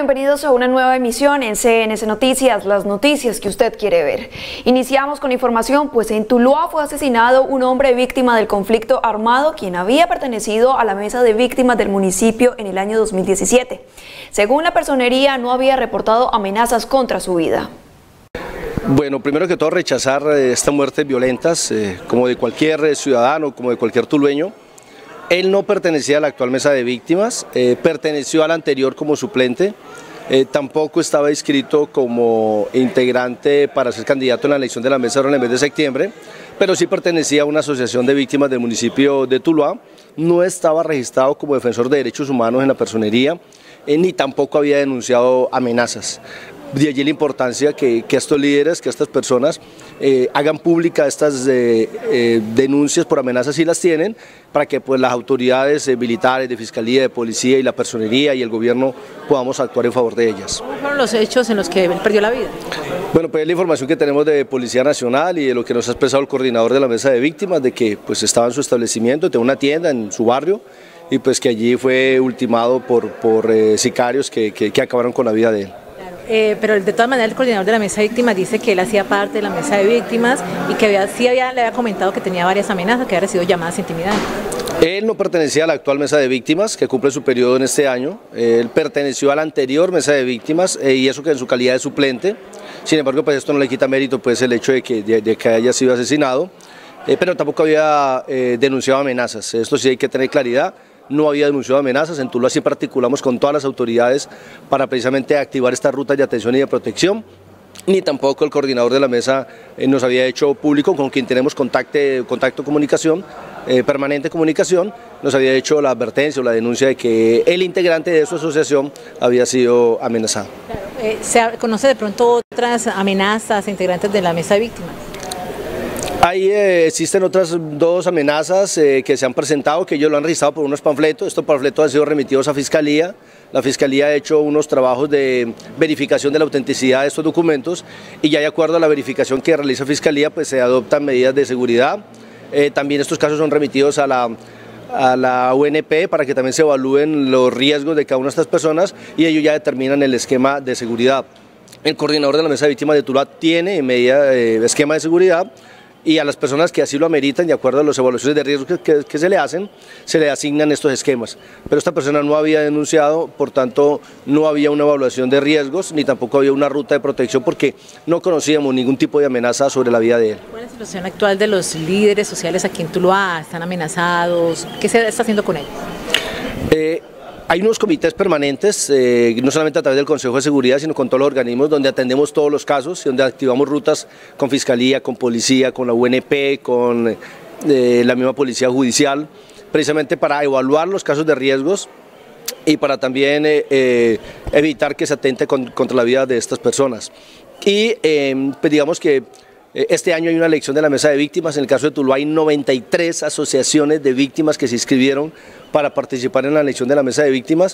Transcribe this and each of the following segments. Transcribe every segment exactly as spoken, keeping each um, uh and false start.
bienvenidos a una nueva emisión en C N C Noticias, las noticias que usted quiere ver. Iniciamos con información, pues en Tuluá fue asesinado un hombre víctima del conflicto armado, quien había pertenecido a la mesa de víctimas del municipio en el año dos mil diecisiete. Según la personería, no había reportado amenazas contra su vida. Bueno, primero que todo rechazar estas muertes violentas, eh, como de cualquier ciudadano, como de cualquier tulueño. Él no pertenecía a la actual mesa de víctimas, eh, perteneció a la anterior como suplente, eh, tampoco estaba inscrito como integrante para ser candidato en la elección de la mesa en el mes de septiembre, pero sí pertenecía a una asociación de víctimas del municipio de Tuluá, no estaba registrado como defensor de derechos humanos en la personería, eh, ni tampoco había denunciado amenazas. De allí la importancia que, que estos líderes, que estas personas eh, hagan pública estas eh, eh, denuncias por amenazas si las tienen, para que pues, las autoridades eh, militares, de fiscalía, de policía y la personería y el gobierno podamos actuar en favor de ellas. ¿Cómo fueron los hechos en los que él perdió la vida? Bueno, pues es la información que tenemos de Policía Nacional y de lo que nos ha expresado el coordinador de la mesa de víctimas, de que pues, estaba en su establecimiento, de una tienda en su barrio, y pues que allí fue ultimado por, por eh, sicarios que, que, que acabaron con la vida de él. Eh, pero de todas maneras el coordinador de la mesa de víctimas dice que él hacía parte de la mesa de víctimas y que había, sí había, le había comentado que tenía varias amenazas, que había recibido llamadas intimidantes. Él no pertenecía a la actual mesa de víctimas, que cumple su periodo en este año. Él perteneció a la anterior mesa de víctimas, eh, y eso que en su calidad de suplente. Sin embargo, pues esto no le quita mérito pues, el hecho de que, de, de que haya sido asesinado, eh, pero tampoco había eh, denunciado amenazas. Esto sí hay que tener claridad. No había denunciado amenazas. En Tuluá sí articulamos con todas las autoridades para precisamente activar estas rutas de atención y de protección, ni tampoco el coordinador de la mesa eh, nos había hecho público, con quien tenemos contacto, contacto comunicación, eh, permanente comunicación, nos había hecho la advertencia o la denuncia de que el integrante de su asociación había sido amenazado. Claro, eh, ¿se conoce de pronto otras amenazas a integrantes de la mesa de víctimas? Ahí eh, existen otras dos amenazas eh, que se han presentado, que ellos lo han registrado por unos panfletos. Estos panfletos han sido remitidos a Fiscalía. La Fiscalía ha hecho unos trabajos de verificación de la autenticidad de estos documentos y ya de acuerdo a la verificación que realiza Fiscalía, pues se adoptan medidas de seguridad. Eh, también estos casos son remitidos a la, a la U N P para que también se evalúen los riesgos de cada una de estas personas y ellos ya determinan el esquema de seguridad. El coordinador de la mesa de víctimas de Tuluá tiene medida, eh, esquema de seguridad, y a las personas que así lo ameritan, de acuerdo a las evaluaciones de riesgo que, que, que se le hacen, se le asignan estos esquemas. Pero esta persona no había denunciado, por tanto no había una evaluación de riesgos, ni tampoco había una ruta de protección, porque no conocíamos ningún tipo de amenaza sobre la vida de él. ¿Cuál es la situación actual de los líderes sociales aquí en Tuluá? ¿Están amenazados? ¿Qué se está haciendo con ellos? Eh, Hay unos comités permanentes, eh, no solamente a través del Consejo de Seguridad, sino con todos los organismos, donde atendemos todos los casos, donde activamos rutas con Fiscalía, con Policía, con la U N P, con eh, la misma Policía Judicial, precisamente para evaluar los casos de riesgos y para también eh, eh, evitar que se atente con, contra la vida de estas personas. Y eh, pues digamos que este año hay una elección de la mesa de víctimas. En el caso de Tuluá hay noventa y tres asociaciones de víctimas que se inscribieron para participar en la elección de la mesa de víctimas,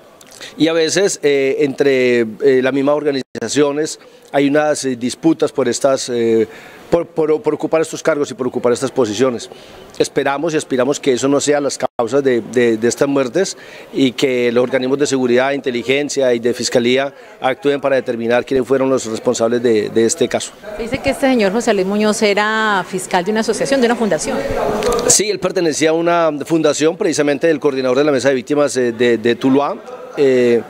y a veces eh, entre eh, las mismas organizaciones hay unas eh, disputas por, estas, eh, por, por, por ocupar estos cargos y por ocupar estas posiciones. Esperamos y aspiramos que eso no sea las causas de, de, de estas muertes y que los organismos de seguridad, inteligencia y de fiscalía actúen para determinar quiénes fueron los responsables de, de este caso. Dice que este señor José Luis Muñoz era fiscal de una asociación, de una fundación. Sí, él pertenecía a una fundación, precisamente del coordinador de la mesa de víctimas de, de, de Tuluá, eh,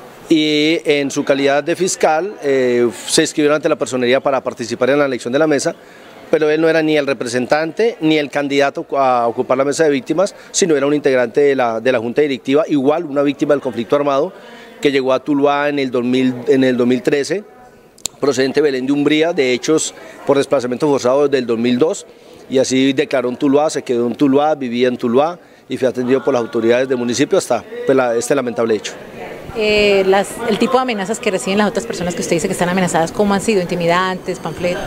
y en su calidad de fiscal eh, se inscribieron ante la personería para participar en la elección de la mesa, pero él no era ni el representante ni el candidato a ocupar la mesa de víctimas, sino era un integrante de la, de la Junta Directiva, igual una víctima del conflicto armado que llegó a Tuluá en el, dos mil, en el dos mil trece, procedente de Belén de Umbría, de hechos por desplazamiento forzado desde el dos mil dos, y así declaró en Tuluá, se quedó en Tuluá, vivía en Tuluá y fue atendido por las autoridades del municipio hasta pues, la, este lamentable hecho. Eh, las, el tipo de amenazas que reciben las otras personas que usted dice que están amenazadas, ¿cómo han sido? ¿Intimidantes, panfletos?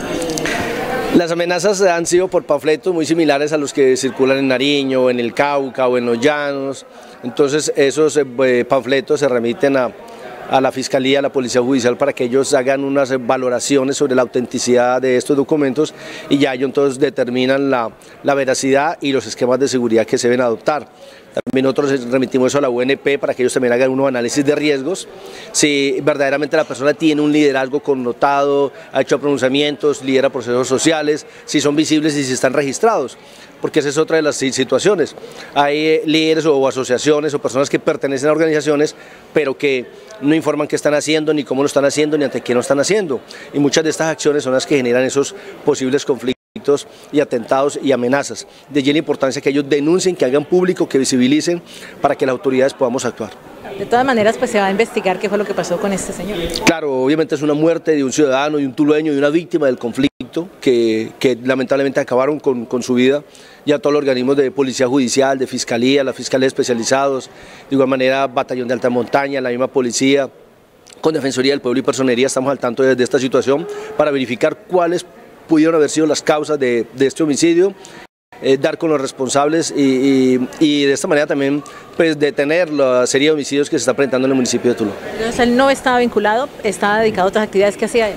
Las amenazas han sido por panfletos muy similares a los que circulan en Nariño, en el Cauca o en los Llanos. Entonces esos eh, panfletos se remiten a, a la Fiscalía, a la Policía Judicial, para que ellos hagan unas valoraciones sobre la autenticidad de estos documentos y ya ellos entonces determinan la, la veracidad y los esquemas de seguridad que se deben adoptar. También nosotros remitimos eso a la U N P para que ellos también hagan unos análisis de riesgos, si verdaderamente la persona tiene un liderazgo connotado, ha hecho pronunciamientos, lidera procesos sociales, si son visibles y si están registrados, porque esa es otra de las situaciones. Hay líderes o asociaciones o personas que pertenecen a organizaciones, pero que no informan qué están haciendo, ni cómo lo están haciendo, ni ante quién lo están haciendo, y muchas de estas acciones son las que generan esos posibles conflictos y atentados y amenazas. De allí la importancia que ellos denuncien, que hagan público, que visibilicen para que las autoridades podamos actuar. De todas maneras, pues se va a investigar qué fue lo que pasó con este señor. Claro, obviamente es una muerte de un ciudadano, de un tulueño, de una víctima del conflicto que, que lamentablemente acabaron con, con su vida. Ya todos los organismos de policía judicial, de fiscalía, las fiscales especializados, de igual manera batallón de alta montaña, la misma policía, con Defensoría del Pueblo y Personería estamos al tanto de, de esta situación para verificar cuáles pudieron haber sido las causas de, de este homicidio, eh, dar con los responsables y, y, y de esta manera también pues, detener la serie de homicidios que se está presentando en el municipio de Tuluá. Entonces él no estaba vinculado, estaba dedicado a otras actividades que hacía él.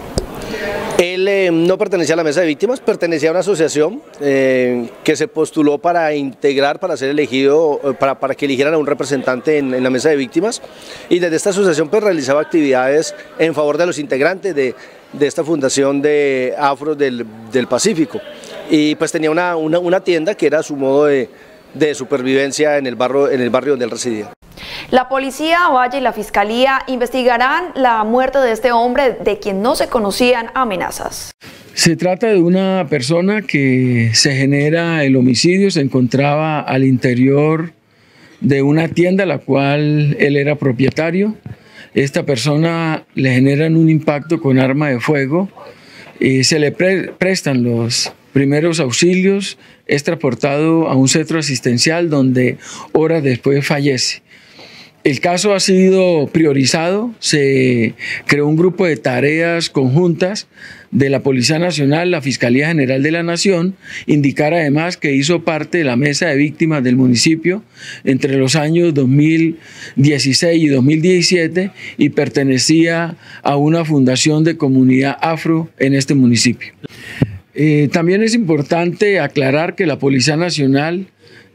Él eh, no pertenecía a la mesa de víctimas, pertenecía a una asociación eh, que se postuló para integrar, para ser elegido, para, para que eligieran a un representante en, en la mesa de víctimas, y desde esta asociación pues realizaba actividades en favor de los integrantes de, de esta fundación de Afro del, del Pacífico, y pues tenía una, una, una tienda que era su modo de, de supervivencia en el, barrio, en el barrio donde él residía. La policía, Valle y la fiscalía investigarán la muerte de este hombre de quien no se conocían amenazas. Se trata de una persona que se genera el homicidio, se encontraba al interior de una tienda la cual él era propietario. Esta persona le generan un impacto con arma de fuego, y se le pre prestan los primeros auxilios, es transportado a un centro asistencial donde horas después fallece. El caso ha sido priorizado, se creó un grupo de tareas conjuntas de la Policía Nacional, la Fiscalía General de la Nación, indicar además que hizo parte de la mesa de víctimas del municipio entre los años dos mil dieciséis y dos mil diecisiete y pertenecía a una fundación de comunidad afro en este municipio. Eh, también es importante aclarar que la Policía Nacional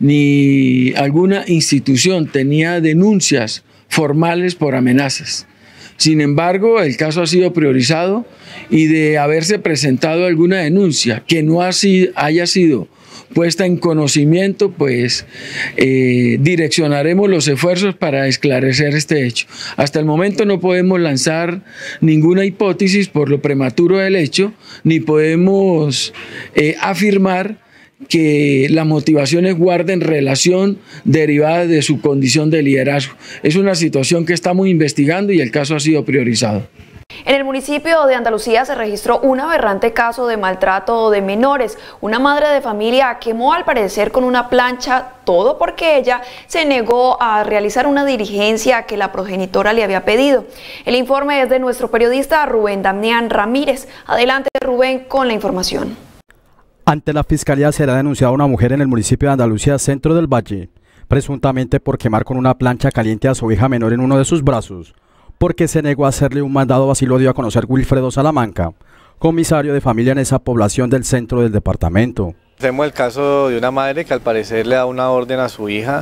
ni alguna institución tenía denuncias formales por amenazas. Sin embargo, el caso ha sido priorizado y de haberse presentado alguna denuncia que no así haya sido puesta en conocimiento, pues eh, direccionaremos los esfuerzos para esclarecer este hecho. Hasta el momento no podemos lanzar ninguna hipótesis por lo prematuro del hecho, ni podemos eh, afirmar que las motivaciones guarden relación derivada de su condición de liderazgo. Es una situación que estamos investigando y el caso ha sido priorizado. En el municipio de Andalucía se registró un aberrante caso de maltrato de menores. Una madre de familia quemó al parecer con una plancha, todo porque ella se negó a realizar una diligencia que la progenitora le había pedido. El informe es de nuestro periodista Rubén Damián Ramírez. Adelante, Rubén, con la información. Ante la Fiscalía será denunciada una mujer en el municipio de Andalucía, Centro del Valle, presuntamente por quemar con una plancha caliente a su hija menor en uno de sus brazos, porque se negó a hacerle un mandado. Así lo dio a conocer Wilfredo Salamanca, comisario de familia en esa población del centro del departamento. Tenemos el caso de una madre que al parecer le da una orden a su hija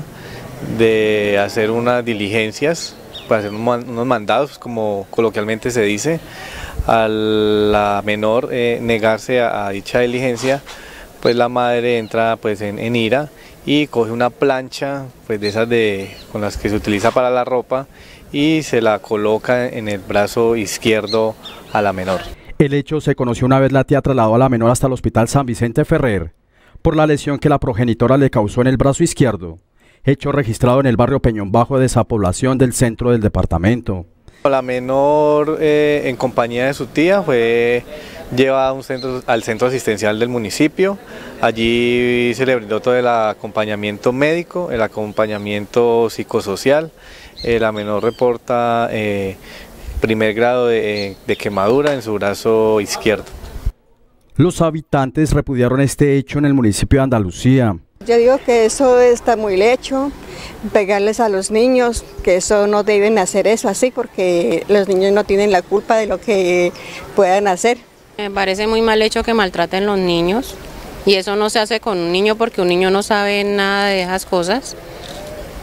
de hacer unas diligencias, para hacer unos mandados, como coloquialmente se dice. A la menor eh, negarse a, a dicha diligencia, pues la madre entra pues en, en ira y coge una plancha pues de esas de, con las que se utiliza para la ropa, y se la coloca en el brazo izquierdo a la menor. El hecho se conoció una vez la tía trasladó a la menor hasta el hospital San Vicente Ferrer por la lesión que la progenitora le causó en el brazo izquierdo, hecho registrado en el barrio Peñón Bajo de esa población del centro del departamento. La menor, eh, en compañía de su tía, fue llevada a un centro, al centro asistencial del municipio. Allí se le brindó todo el acompañamiento médico, el acompañamiento psicosocial. Eh, la menor reporta eh, primer grado de, de quemadura en su brazo izquierdo. Los habitantes repudiaron este hecho en el municipio de Andalucía. Yo digo que eso está muy lecho, pegarles a los niños, que eso no deben hacer eso así, porque los niños no tienen la culpa de lo que puedan hacer. Me parece muy mal hecho que maltraten los niños, y eso no se hace con un niño porque un niño no sabe nada de esas cosas.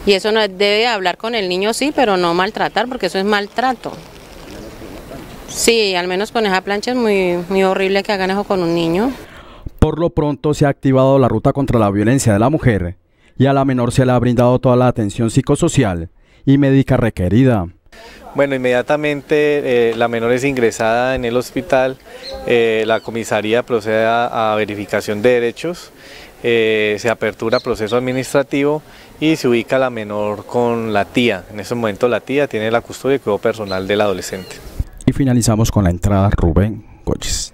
Y eso no debe hablar con el niño, sí, pero no maltratar, porque eso es maltrato. Sí, al menos con esa plancha es muy, muy horrible que hagan eso con un niño. Por lo pronto se ha activado la ruta contra la violencia de la mujer y a la menor se le ha brindado toda la atención psicosocial y médica requerida. Bueno, inmediatamente eh, la menor es ingresada en el hospital, eh, la comisaría procede a, a verificación de derechos, eh, se apertura proceso administrativo y se ubica la menor con la tía. En ese momento la tía tiene la custodia y cuidado personal del adolescente. Y finalizamos con la entrada Rubén Goyes.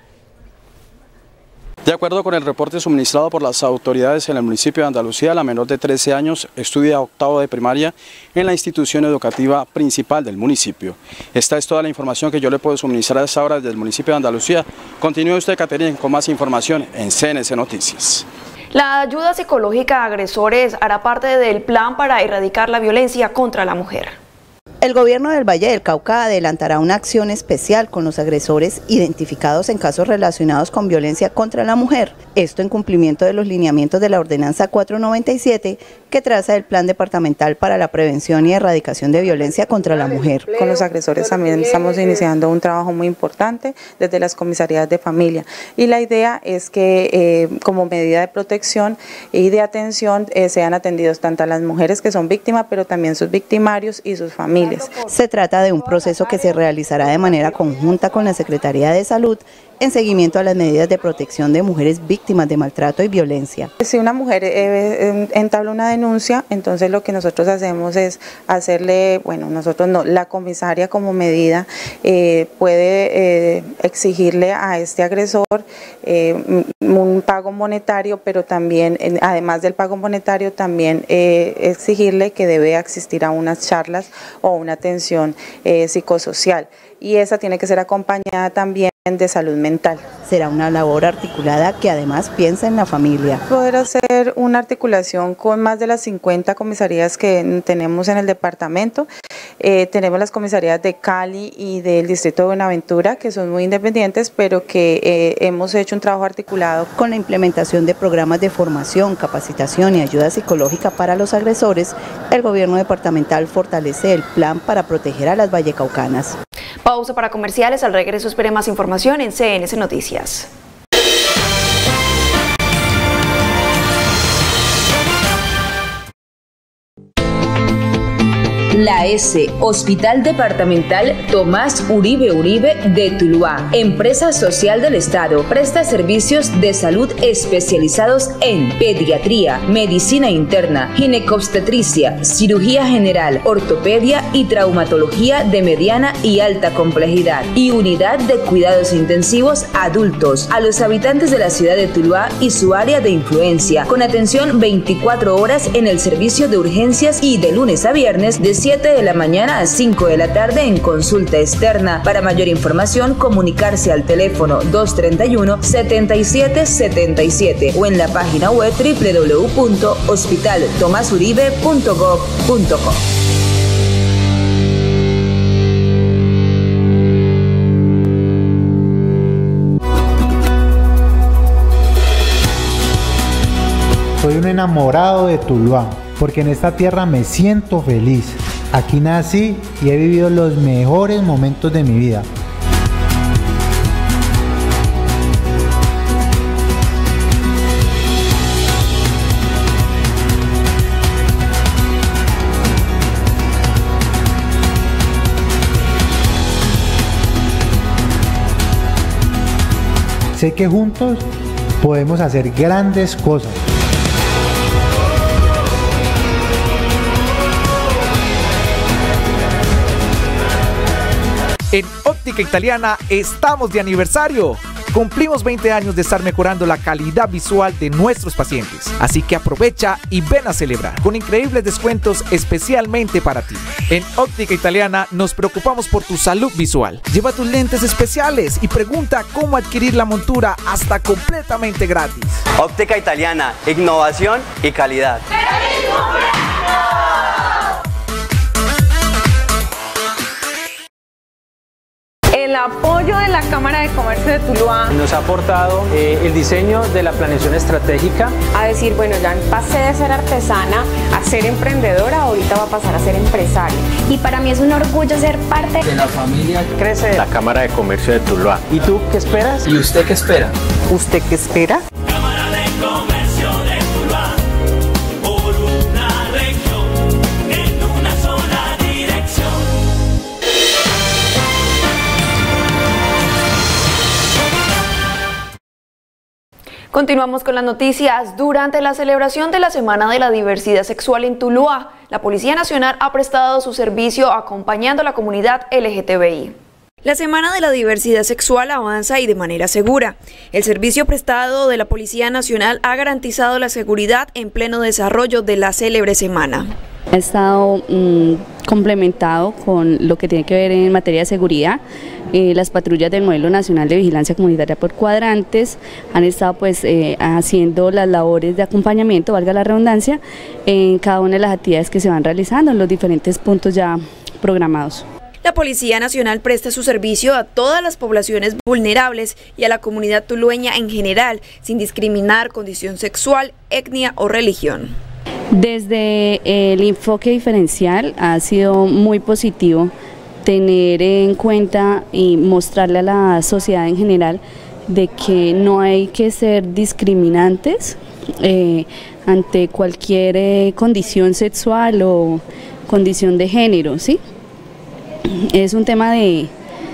De acuerdo con el reporte suministrado por las autoridades en el municipio de Andalucía, la menor de trece años estudia octavo de primaria en la institución educativa principal del municipio. Esta es toda la información que yo le puedo suministrar a esta hora desde el municipio de Andalucía. Continúe usted, Caterina, con más información en C N C Noticias. La ayuda psicológica a agresores hará parte del plan para erradicar la violencia contra la mujer. El gobierno del Valle del Cauca adelantará una acción especial con los agresores identificados en casos relacionados con violencia contra la mujer. Esto en cumplimiento de los lineamientos de la Ordenanza cuatrocientos noventa y siete que traza el Plan Departamental para la Prevención y Erradicación de Violencia contra la Mujer. Con los agresores también estamos iniciando un trabajo muy importante desde las comisarías de familia y la idea es que eh, como medida de protección y de atención eh, sean atendidos tanto a las mujeres que son víctimas pero también sus victimarios y sus familias. Se trata de un proceso que se realizará de manera conjunta con la Secretaría de Salud en seguimiento a las medidas de protección de mujeres víctimas de maltrato y violencia. Si una mujer eh, entabla una denuncia, entonces lo que nosotros hacemos es hacerle, bueno, nosotros no, la comisaria como medida eh, puede eh, exigirle a este agresor eh, un pago monetario, pero también, además del pago monetario, también eh, exigirle que debe asistir a unas charlas o una atención eh, psicosocial. Y esa tiene que ser acompañada también de salud mental. Será una labor articulada que además piensa en la familia. Poder hacer una articulación con más de las cincuenta comisarías que tenemos en el departamento. Eh, tenemos las comisarías de Cali y del distrito de Buenaventura, que son muy independientes, pero que eh, hemos hecho un trabajo articulado. Con la implementación de programas de formación, capacitación y ayuda psicológica para los agresores, el gobierno departamental fortalece el plan para proteger a las vallecaucanas. Pausa para comerciales, al regreso espere más información en C N C Noticias. La S, Hospital Departamental Tomás Uribe Uribe de Tuluá, empresa social del Estado, presta servicios de salud especializados en pediatría, medicina interna, ginecobstetricia, cirugía general, ortopedia y traumatología de mediana y alta complejidad, y unidad de cuidados intensivos adultos a los habitantes de la ciudad de Tuluá y su área de influencia, con atención veinticuatro horas en el servicio de urgencias y de lunes a viernes de siete de la mañana a cinco de la tarde en consulta externa. Para mayor información, comunicarse al teléfono dos treinta y uno, setenta y siete setenta y siete o en la página web doble u doble u doble u punto hospital tomás uribe punto gob punto co. Soy un enamorado de Tuluá, porque en esta tierra me siento feliz. Aquí nací y he vivido los mejores momentos de mi vida. Sé que juntos podemos hacer grandes cosas. En Óptica Italiana estamos de aniversario. Cumplimos veinte años de estar mejorando la calidad visual de nuestros pacientes. Así que aprovecha y ven a celebrar con increíbles descuentos especialmente para ti. En Óptica Italiana nos preocupamos por tu salud visual. Lleva tus lentes especiales y pregunta cómo adquirir la montura hasta completamente gratis. Óptica Italiana, innovación y calidad. El el apoyo de la Cámara de Comercio de Tuluá. Nos ha aportado eh, el diseño de la planeación estratégica. A decir, bueno, ya pasé de ser artesana a ser emprendedora, ahorita va a pasar a ser empresaria. Y para mí es un orgullo ser parte de la familia Crece la Cámara de Comercio de Tuluá. ¿Y tú qué esperas? ¿Y usted qué espera? ¿Usted qué espera? Cámara de Comercio de Tuluá, por una región, en una sola dirección. Continuamos con las noticias. Durante la celebración de la Semana de la Diversidad Sexual en Tuluá, la Policía Nacional ha prestado su servicio acompañando a la comunidad L G T B I. La Semana de la Diversidad Sexual avanza y de manera segura. El servicio prestado de la Policía Nacional ha garantizado la seguridad en pleno desarrollo de la célebre semana. Ha estado mmm, complementado con lo que tiene que ver en materia de seguridad. Eh, las patrullas del Modelo Nacional de Vigilancia Comunitaria por cuadrantes han estado pues eh, haciendo las labores de acompañamiento, valga la redundancia, en cada una de las actividades que se van realizando en los diferentes puntos ya programados. La Policía Nacional presta su servicio a todas las poblaciones vulnerables y a la comunidad tulueña en general, sin discriminar condición sexual, etnia o religión. Desde el enfoque diferencial ha sido muy positivo tener en cuenta y mostrarle a la sociedad en general de que no hay que ser discriminantes eh, ante cualquier eh, condición sexual o condición de género, ¿sí? Es un tema de,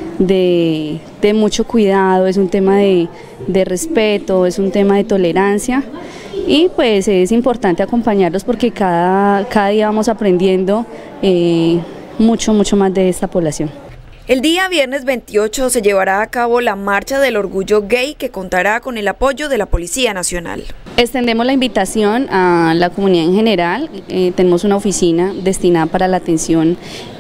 de, de mucho cuidado, es un tema de, de respeto, es un tema de tolerancia y pues es importante acompañarlos porque cada, cada día vamos aprendiendo eh, mucho, mucho más de esta población. El día viernes veintiocho se llevará a cabo la Marcha del Orgullo Gay que contará con el apoyo de la Policía Nacional. Extendemos la invitación a la comunidad en general, eh, tenemos una oficina destinada para la atención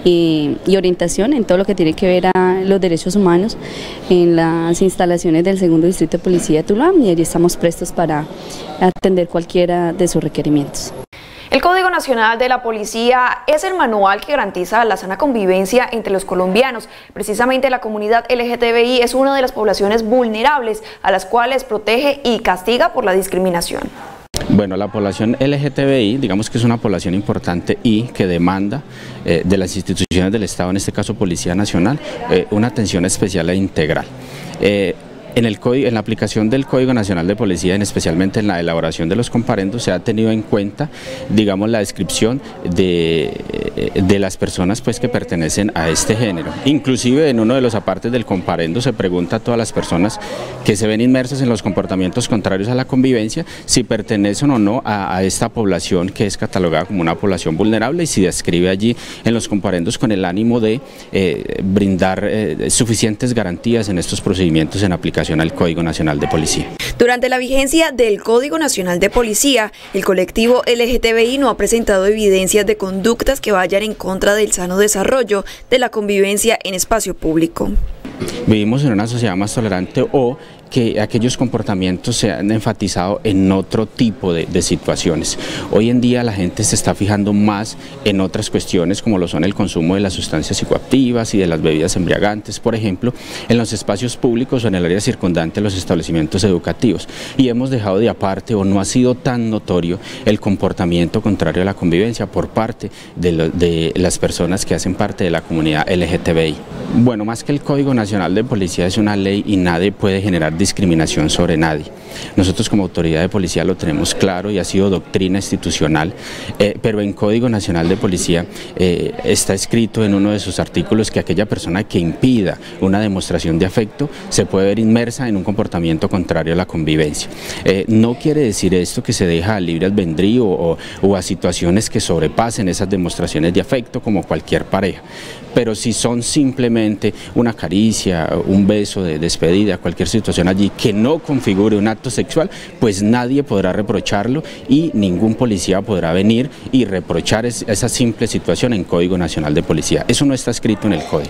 eh, y orientación en todo lo que tiene que ver a los derechos humanos en las instalaciones del segundo Distrito de Policía de Tuluá y allí estamos prestos para atender cualquiera de sus requerimientos. El Código Nacional de la Policía es el manual que garantiza la sana convivencia entre los colombianos. Precisamente la comunidad L G T B I es una de las poblaciones vulnerables a las cuales protege y castiga por la discriminación. Bueno, la población L G T B I, digamos que es una población importante y que demanda eh, de las instituciones del Estado, en este caso Policía Nacional, eh, una atención especial e integral. Eh, En, el código, en la aplicación del Código Nacional de Policía, en especialmente en la elaboración de los comparendos, se ha tenido en cuenta, digamos, la descripción de, de las personas pues, que pertenecen a este género. Inclusive en uno de los apartes del comparendo se pregunta a todas las personas que se ven inmersas en los comportamientos contrarios a la convivencia si pertenecen o no a, a esta población que es catalogada como una población vulnerable y si describe allí en los comparendos con el ánimo de eh, brindar eh, suficientes garantías en estos procedimientos en aplicación al Código Nacional de Policía. Durante la vigencia del Código Nacional de Policía, el colectivo L G T B I no ha presentado evidencias de conductas que vayan en contra del sano desarrollo de la convivencia en espacio público. Vivimos en una sociedad más tolerante o que aquellos comportamientos se han enfatizado en otro tipo de, de situaciones. Hoy en día la gente se está fijando más en otras cuestiones como lo son el consumo de las sustancias psicoactivas y de las bebidas embriagantes, por ejemplo, en los espacios públicos o en el área circundante de los establecimientos educativos y hemos dejado de aparte o no ha sido tan notorio el comportamiento contrario a la convivencia por parte de, lo, de las personas que hacen parte de la comunidad L G T B I. Bueno, más que el Código Nacional de Policía es una ley y nadie puede generar discriminación sobre nadie. Nosotros como autoridad de policía lo tenemos claro y ha sido doctrina institucional, eh, pero en Código Nacional de Policía eh, está escrito en uno de sus artículos que aquella persona que impida una demostración de afecto se puede ver inmersa en un comportamiento contrario a la convivencia. Eh, no quiere decir esto que se deja a libre albedrío o, o a situaciones que sobrepasen esas demostraciones de afecto como cualquier pareja, pero si son simplemente una caricia, un beso de despedida, cualquier situación allí que no configure un acto sexual, pues nadie podrá reprocharlo y ningún policía podrá venir y reprochar es, esa simple situación en Código Nacional de Policía. Eso no está escrito en el Código.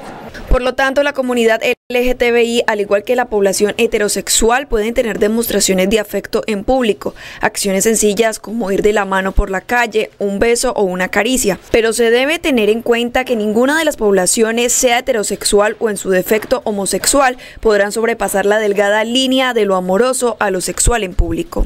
Por lo tanto, la comunidad L G T B I, al igual que la población heterosexual, pueden tener demostraciones de afecto en público, acciones sencillas como ir de la mano por la calle, un beso o una caricia, pero se debe tener en cuenta que ninguna de las poblaciones, sea heterosexual o en su defecto homosexual, podrán sobrepasar la delgada línea de lo amoroso a lo sexual en público.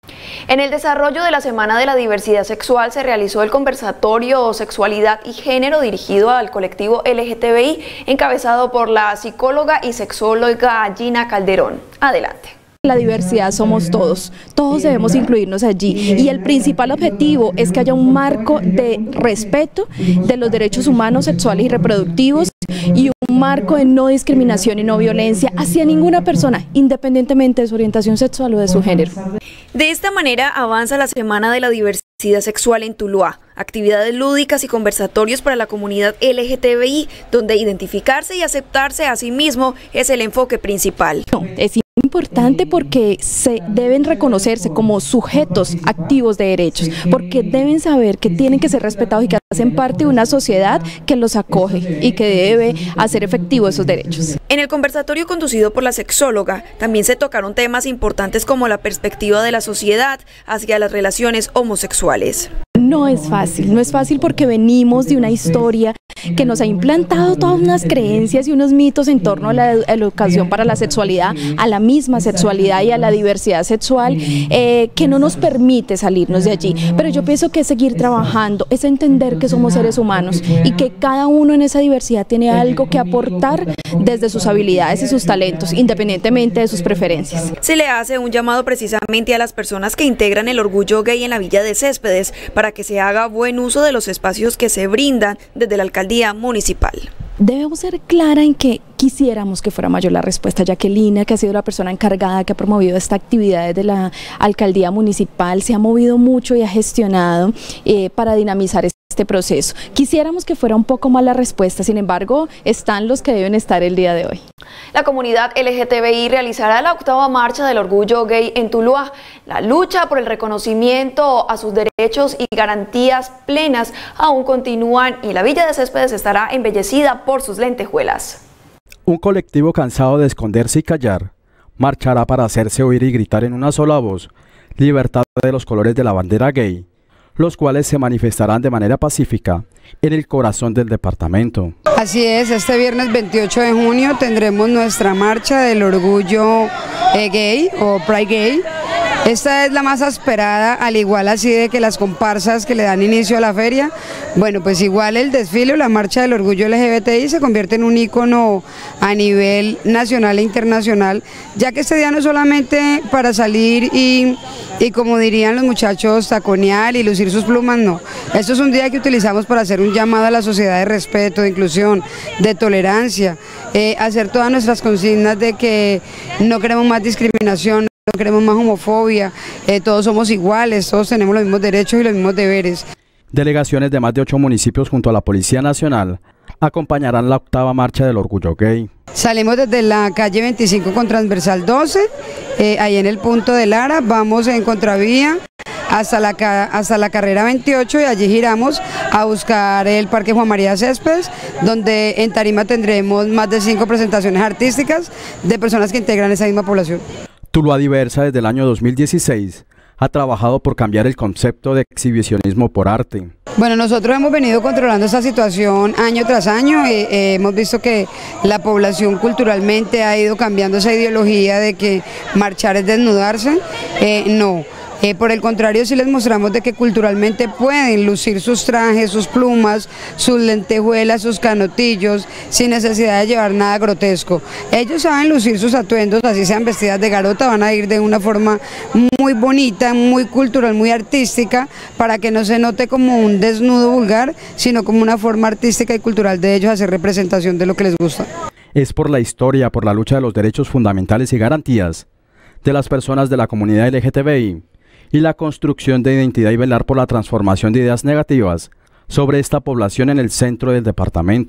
En el desarrollo de la Semana de la Diversidad Sexual se realizó el conversatorio Sexualidad y Género dirigido al colectivo L G T B I, encabezado por la psicóloga y sexóloga Gina Calderón. Adelante. La diversidad somos todos, todos debemos incluirnos allí y el principal objetivo es que haya un marco de respeto de los derechos humanos sexuales y reproductivos y un marco de no discriminación y no violencia hacia ninguna persona, independientemente de su orientación sexual o de su género. De esta manera avanza la Semana de la Diversidad Sexual en Tuluá, actividades lúdicas y conversatorios para la comunidad L G T B I, donde identificarse y aceptarse a sí mismo es el enfoque principal. No, es importante porque se deben reconocerse como sujetos activos de derechos, porque deben saber que tienen que ser respetados y que hacen parte de una sociedad que los acoge y que debe hacer efectivos esos derechos. En el conversatorio conducido por la sexóloga también se tocaron temas importantes como la perspectiva de la sociedad hacia las relaciones homosexuales. No es fácil, no es fácil porque venimos de una historia que nos ha implantado todas unas creencias y unos mitos en torno a la educación para la sexualidad, a la misma sexualidad y a la diversidad sexual, eh, que no nos permite salirnos de allí. Pero yo pienso que seguir trabajando es entender que somos seres humanos y que cada uno en esa diversidad tiene algo que aportar desde sus habilidades y sus talentos, independientemente de sus preferencias. Se le hace un llamado precisamente a las personas que integran el orgullo gay en la Villa de Céspedes para que se haga buen uso de los espacios que se brindan desde la alcaldía municipal. Debemos ser clara en que quisiéramos que fuera mayor la respuesta. Jacqueline, que ha sido la persona encargada que ha promovido esta actividad desde la alcaldía municipal, se ha movido mucho y ha gestionado eh, para dinamizar este proceso. Quisiéramos que fuera un poco más la respuesta, sin embargo, están los que deben estar el día de hoy. La comunidad L G T B I realizará la octava marcha del orgullo gay en Tuluá. La lucha por el reconocimiento a sus derechos y garantías plenas aún continúan y la Villa de Céspedes estará embellecida por sus lentejuelas. Un colectivo cansado de esconderse y callar, marchará para hacerse oír y gritar en una sola voz, libertad de los colores de la bandera gay, los cuales se manifestarán de manera pacífica en el corazón del departamento. Así es, este viernes veintiocho de junio tendremos nuestra marcha del orgullo eh, gay o Pride Gay. Esta es la más esperada, al igual así de que las comparsas que le dan inicio a la feria. Bueno, pues igual el desfile o la marcha del orgullo L G B T I se convierte en un ícono a nivel nacional e internacional, ya que este día no es solamente para salir y, y como dirían los muchachos, taconear y lucir sus plumas, no. Esto es un día que utilizamos para hacer un llamado a la sociedad de respeto, de inclusión, de tolerancia, eh, hacer todas nuestras consignas de que no queremos más discriminación, no queremos más homofobia, eh, todos somos iguales, todos tenemos los mismos derechos y los mismos deberes. Delegaciones de más de ocho municipios junto a la Policía Nacional acompañarán la octava marcha del orgullo gay. Salimos desde la calle veinticinco con transversal doce, eh, ahí en el punto de Lara, vamos en contravía hasta la, hasta la carrera veintiocho y allí giramos a buscar el Parque Juan María Céspedes, donde en tarima tendremos más de cinco presentaciones artísticas de personas que integran esa misma población. Tuluá Diversa desde el año dos mil dieciséis ha trabajado por cambiar el concepto de exhibicionismo por arte. Bueno, nosotros hemos venido controlando esta situación año tras año, eh, eh, hemos visto que la población culturalmente ha ido cambiando esa ideología de que marchar es desnudarse, eh, no. Eh, por el contrario, sí les mostramos de que culturalmente pueden lucir sus trajes, sus plumas, sus lentejuelas, sus canotillos, sin necesidad de llevar nada grotesco. Ellos saben lucir sus atuendos, así sean vestidas de garota, van a ir de una forma muy bonita, muy cultural, muy artística, para que no se note como un desnudo vulgar, sino como una forma artística y cultural de ellos hacer representación de lo que les gusta. Es por la historia, por la lucha de los derechos fundamentales y garantías de las personas de la comunidad L G T B I, y la construcción de identidad y velar por la transformación de ideas negativas sobre esta población en el centro del departamento.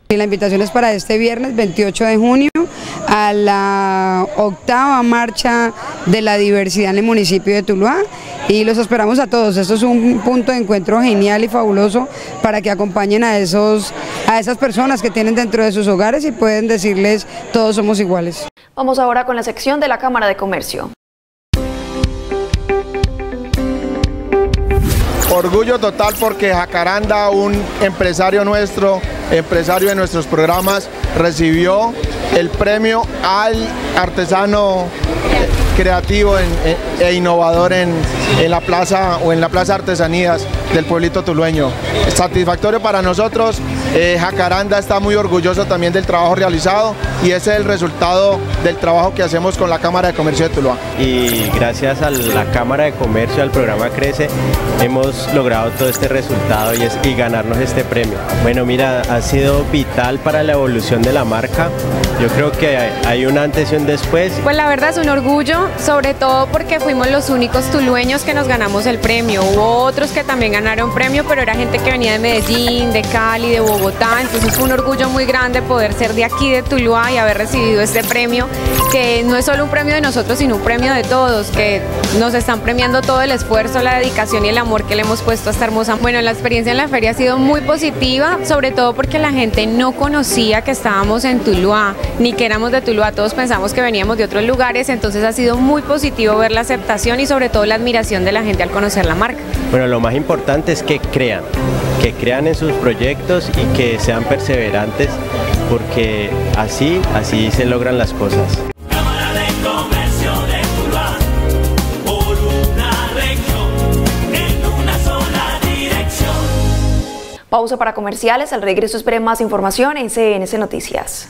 Y la invitación es para este viernes veintiocho de junio a la octava marcha de la diversidad en el municipio de Tuluá y los esperamos a todos. Esto es un punto de encuentro genial y fabuloso para que acompañen a, esos, a esas personas que tienen dentro de sus hogares y pueden decirles todos somos iguales. Vamos ahora con la sección de la Cámara de Comercio. Orgullo total porque Jacaranda, un empresario nuestro, empresario de nuestros programas, recibió el premio al artesano creativo en, en, e innovador en, en la plaza o en la plaza Artesanías del pueblito tulueño. Satisfactorio para nosotros, eh, Jacaranda está muy orgulloso también del trabajo realizado y ese es el resultado del trabajo que hacemos con la Cámara de Comercio de Tuluá. Y gracias a la Cámara de Comercio, al programa Crece, hemos logrado todo este resultado y, es, y ganarnos este premio. Bueno, mira, ha sido vital para la evolución de la marca. Yo creo que hay, hay un antes y un después. Pues la verdad es un orgullo, sobre todo porque fuimos los únicos tulueños que nos ganamos el premio. Hubo otros que también ganaron premio, pero era gente que venía de Medellín, de Cali, de Bogotá, entonces fue un orgullo muy grande poder ser de aquí, de Tuluá, y haber recibido este premio, que no es solo un premio de nosotros, sino un premio de todos, que nos están premiando todo el esfuerzo, la dedicación y el amor que le hemos puesto a esta hermosa. Bueno, la experiencia en la feria ha sido muy positiva, sobre todo porque la gente no conocía que estábamos en Tuluá, ni que éramos de Tuluá, todos pensamos que veníamos de otros lugares, entonces ha sido muy positivo ver la aceptación y sobre todo la admiración de la gente al conocer la marca. Bueno, lo más importante es que crean, que crean en sus proyectos y que sean perseverantes, porque así, así se logran las cosas. Cámara de Comercio de Tuluá, por una región, en una sola dirección. Pausa para comerciales, al regreso espere más información en C N S Noticias.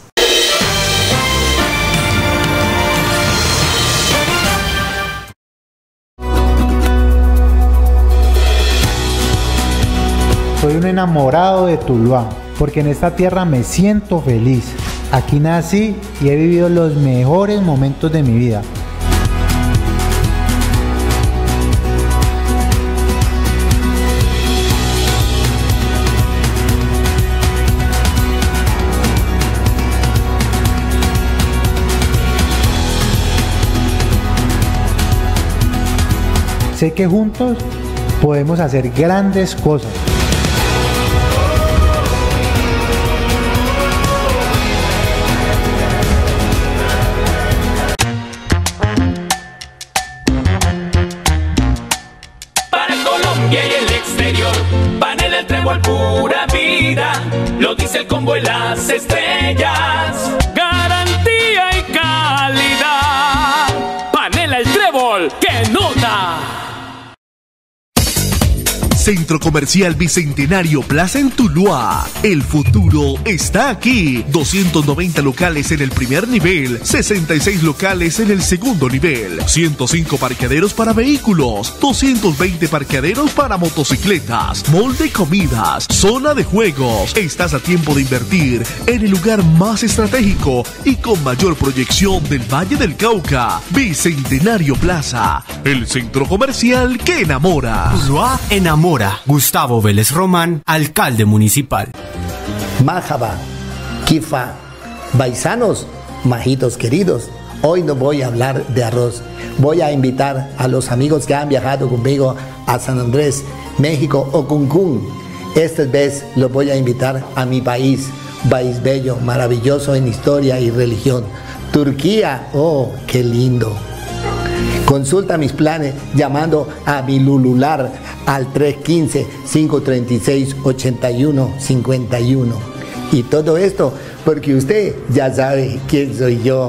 Soy un enamorado de Tuluá, porque en esta tierra me siento feliz. Aquí nací y he vivido los mejores momentos de mi vida. Sé que juntos podemos hacer grandes cosas. Panela El Trébol, pura vida, lo dice el combo y las estrellas. Garantía y calidad. Panela El Trébol, ¡qué nota! Centro Comercial Bicentenario Plaza en Tuluá. El futuro está aquí. doscientos noventa locales en el primer nivel, sesenta y seis locales en el segundo nivel, ciento cinco parqueaderos para vehículos, doscientos veinte parqueaderos para motocicletas, mall de comidas, zona de juegos. Estás a tiempo de invertir en el lugar más estratégico y con mayor proyección del Valle del Cauca. Bicentenario Plaza, el centro comercial que enamora. Tuluá enamora. Gustavo Vélez Román, alcalde municipal. Marhaba, Kifa, paisanos, majitos queridos. Hoy no voy a hablar de arroz. Voy a invitar a los amigos que han viajado conmigo a San Andrés, México o Cancún. Esta vez los voy a invitar a mi país, país bello, maravilloso en historia y religión. Turquía, oh, qué lindo. Consulta mis planes llamando a mi Lulular al tres uno cinco, cinco tres seis, ocho uno cinco uno. Y todo esto porque usted ya sabe quién soy yo.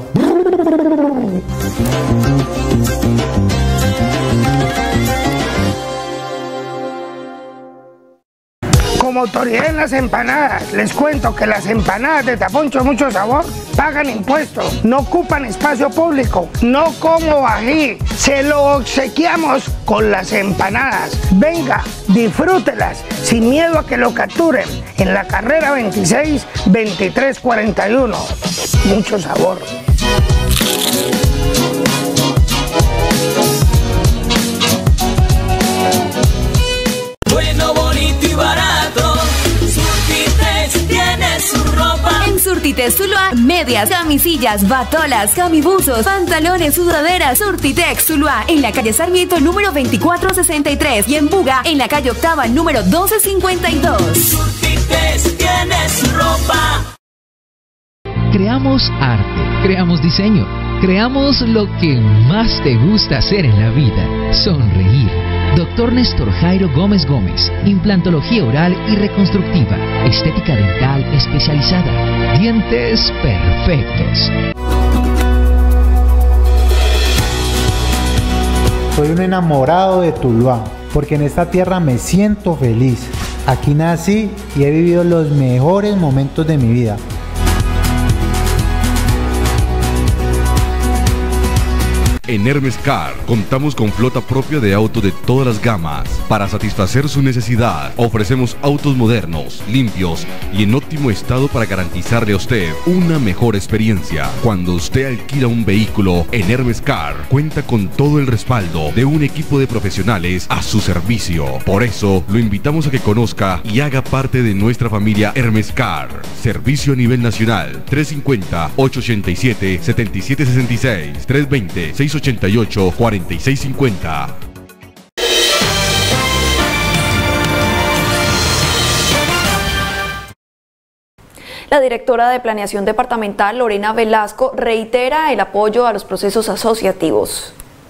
Como autoridad en las empanadas, les cuento que las empanadas de Taponcho Mucho Sabor pagan impuestos, no ocupan espacio público, no como ají, se lo obsequiamos con las empanadas. Venga, disfrútelas sin miedo a que lo capturen en la carrera veintiséis, veintitrés cuarenta y uno. Mucho sabor. Bueno, bonito y barato, Surtitres tiene su ropa medias, camisillas, batolas, camibuzos, pantalones, sudaderas, Surtitex Tuluá, en la calle Sarmiento número veinticuatro sesenta y tres y en Buga, en la calle Octava número doce cincuenta y dos. Surtitex tienes ropa. Creamos arte, creamos diseño, creamos lo que más te gusta hacer en la vida, sonreír. Doctor Néstor Jairo Gómez Gómez, implantología oral y reconstructiva, estética dental especializada, dientes perfectos. Soy un enamorado de Tuluá, porque en esta tierra me siento feliz. Aquí nací y he vivido los mejores momentos de mi vida. En Hermes Car contamos con flota propia de autos de todas las gamas. Para satisfacer su necesidad, ofrecemos autos modernos, limpios y en óptimo estado para garantizarle a usted una mejor experiencia. Cuando usted alquila un vehículo en Hermes Car, cuenta con todo el respaldo de un equipo de profesionales a su servicio. Por eso, lo invitamos a que conozca y haga parte de nuestra familia Hermes Car. Servicio a nivel nacional, tres cinco cero, ocho ocho siete, siete siete seis seis, tres dos cero, seis ochenta y ocho, cuarenta y seis cincuenta. La directora de Planeación Departamental, Lorena Velasco, reitera el apoyo a los procesos asociativos.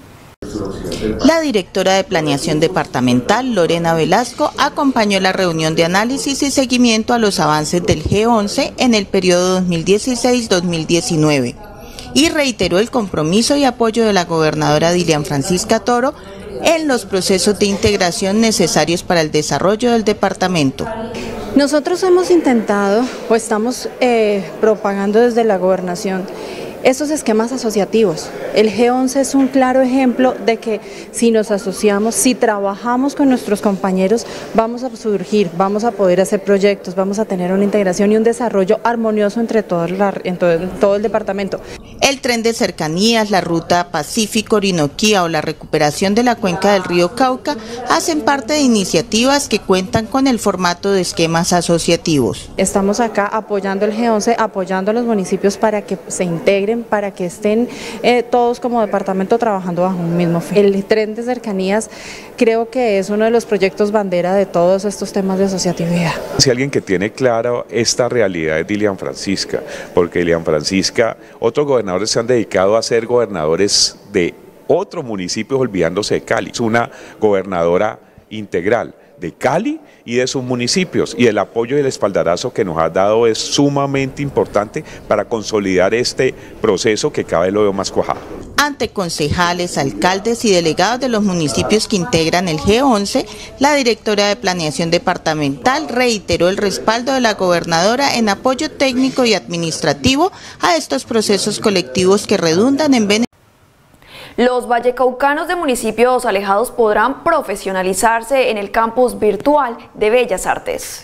La directora de Planeación Departamental, Lorena Velasco, acompañó la reunión de análisis y seguimiento a los avances del G once en el periodo dos mil dieciséis dos mil diecinueve. Y reiteró el compromiso y apoyo de la gobernadora Dilian Francisca Toro en los procesos de integración necesarios para el desarrollo del departamento. Nosotros hemos intentado o estamos eh, propagando desde la gobernación estos esquemas asociativos. El G once es un claro ejemplo de que si nos asociamos, si trabajamos con nuestros compañeros, vamos a surgir, vamos a poder hacer proyectos, vamos a tener una integración y un desarrollo armonioso entre todo, la, en todo, en todo el departamento. El tren de cercanías, la ruta Pacífico-Orinoquía o la recuperación de la cuenca del río Cauca hacen parte de iniciativas que cuentan con el formato de esquemas asociativos. Estamos acá apoyando el G once, apoyando a los municipios para que se integren, para que estén eh, todos como departamento trabajando bajo un mismo fin. El tren de cercanías creo que es uno de los proyectos bandera de todos estos temas de asociatividad. Si alguien que tiene claro esta realidad es Dilian Francisca, porque Dilian Francisca, otros gobernadores se han dedicado a ser gobernadores de otros municipios olvidándose de Cali. Es una gobernadora integral de Cali y de sus municipios, y el apoyo y el espaldarazo que nos ha dado es sumamente importante para consolidar este proceso que cada vez lo veo más cuajado. Ante concejales, alcaldes y delegados de los municipios que integran el G once, la directora de Planeación Departamental reiteró el respaldo de la gobernadora en apoyo técnico y administrativo a estos procesos colectivos que redundan en beneficio. Los vallecaucanos de municipios alejados podrán profesionalizarse en el campus virtual de Bellas Artes.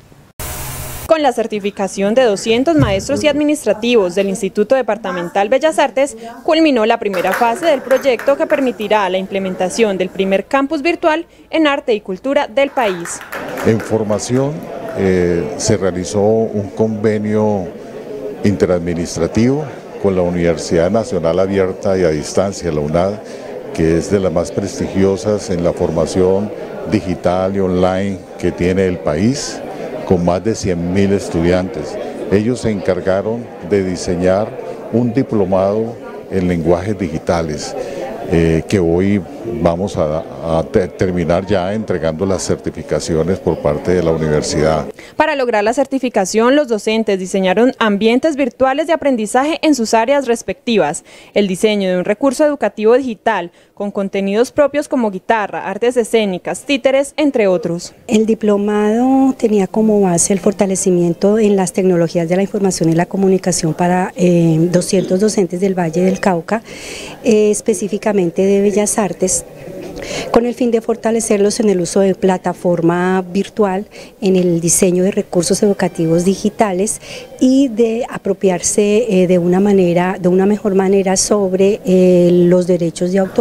Con la certificación de doscientos maestros y administrativos del Instituto Departamental Bellas Artes, culminó la primera fase del proyecto que permitirá la implementación del primer campus virtual en arte y cultura del país. En formación eh, se realizó un convenio interadministrativo con la Universidad Nacional Abierta y a Distancia, la UNAD, que es de las más prestigiosas en la formación digital y online que tiene el país, con más de cien mil estudiantes. Ellos se encargaron de diseñar un diplomado en lenguajes digitales, eh, que hoy vamos a, a terminar ya entregando las certificaciones por parte de la universidad. Para lograr la certificación, los docentes diseñaron ambientes virtuales de aprendizaje en sus áreas respectivas, el diseño de un recurso educativo digital con contenidos propios como guitarra, artes escénicas, títeres, entre otros. El diplomado tenía como base el fortalecimiento en las tecnologías de la información y la comunicación para eh, doscientos docentes del Valle del Cauca, eh, específicamente de Bellas Artes, con el fin de fortalecerlos en el uso de plataforma virtual, en el diseño de recursos educativos digitales y de apropiarse eh, de una manera, de una mejor manera sobre eh, los derechos de autor. Con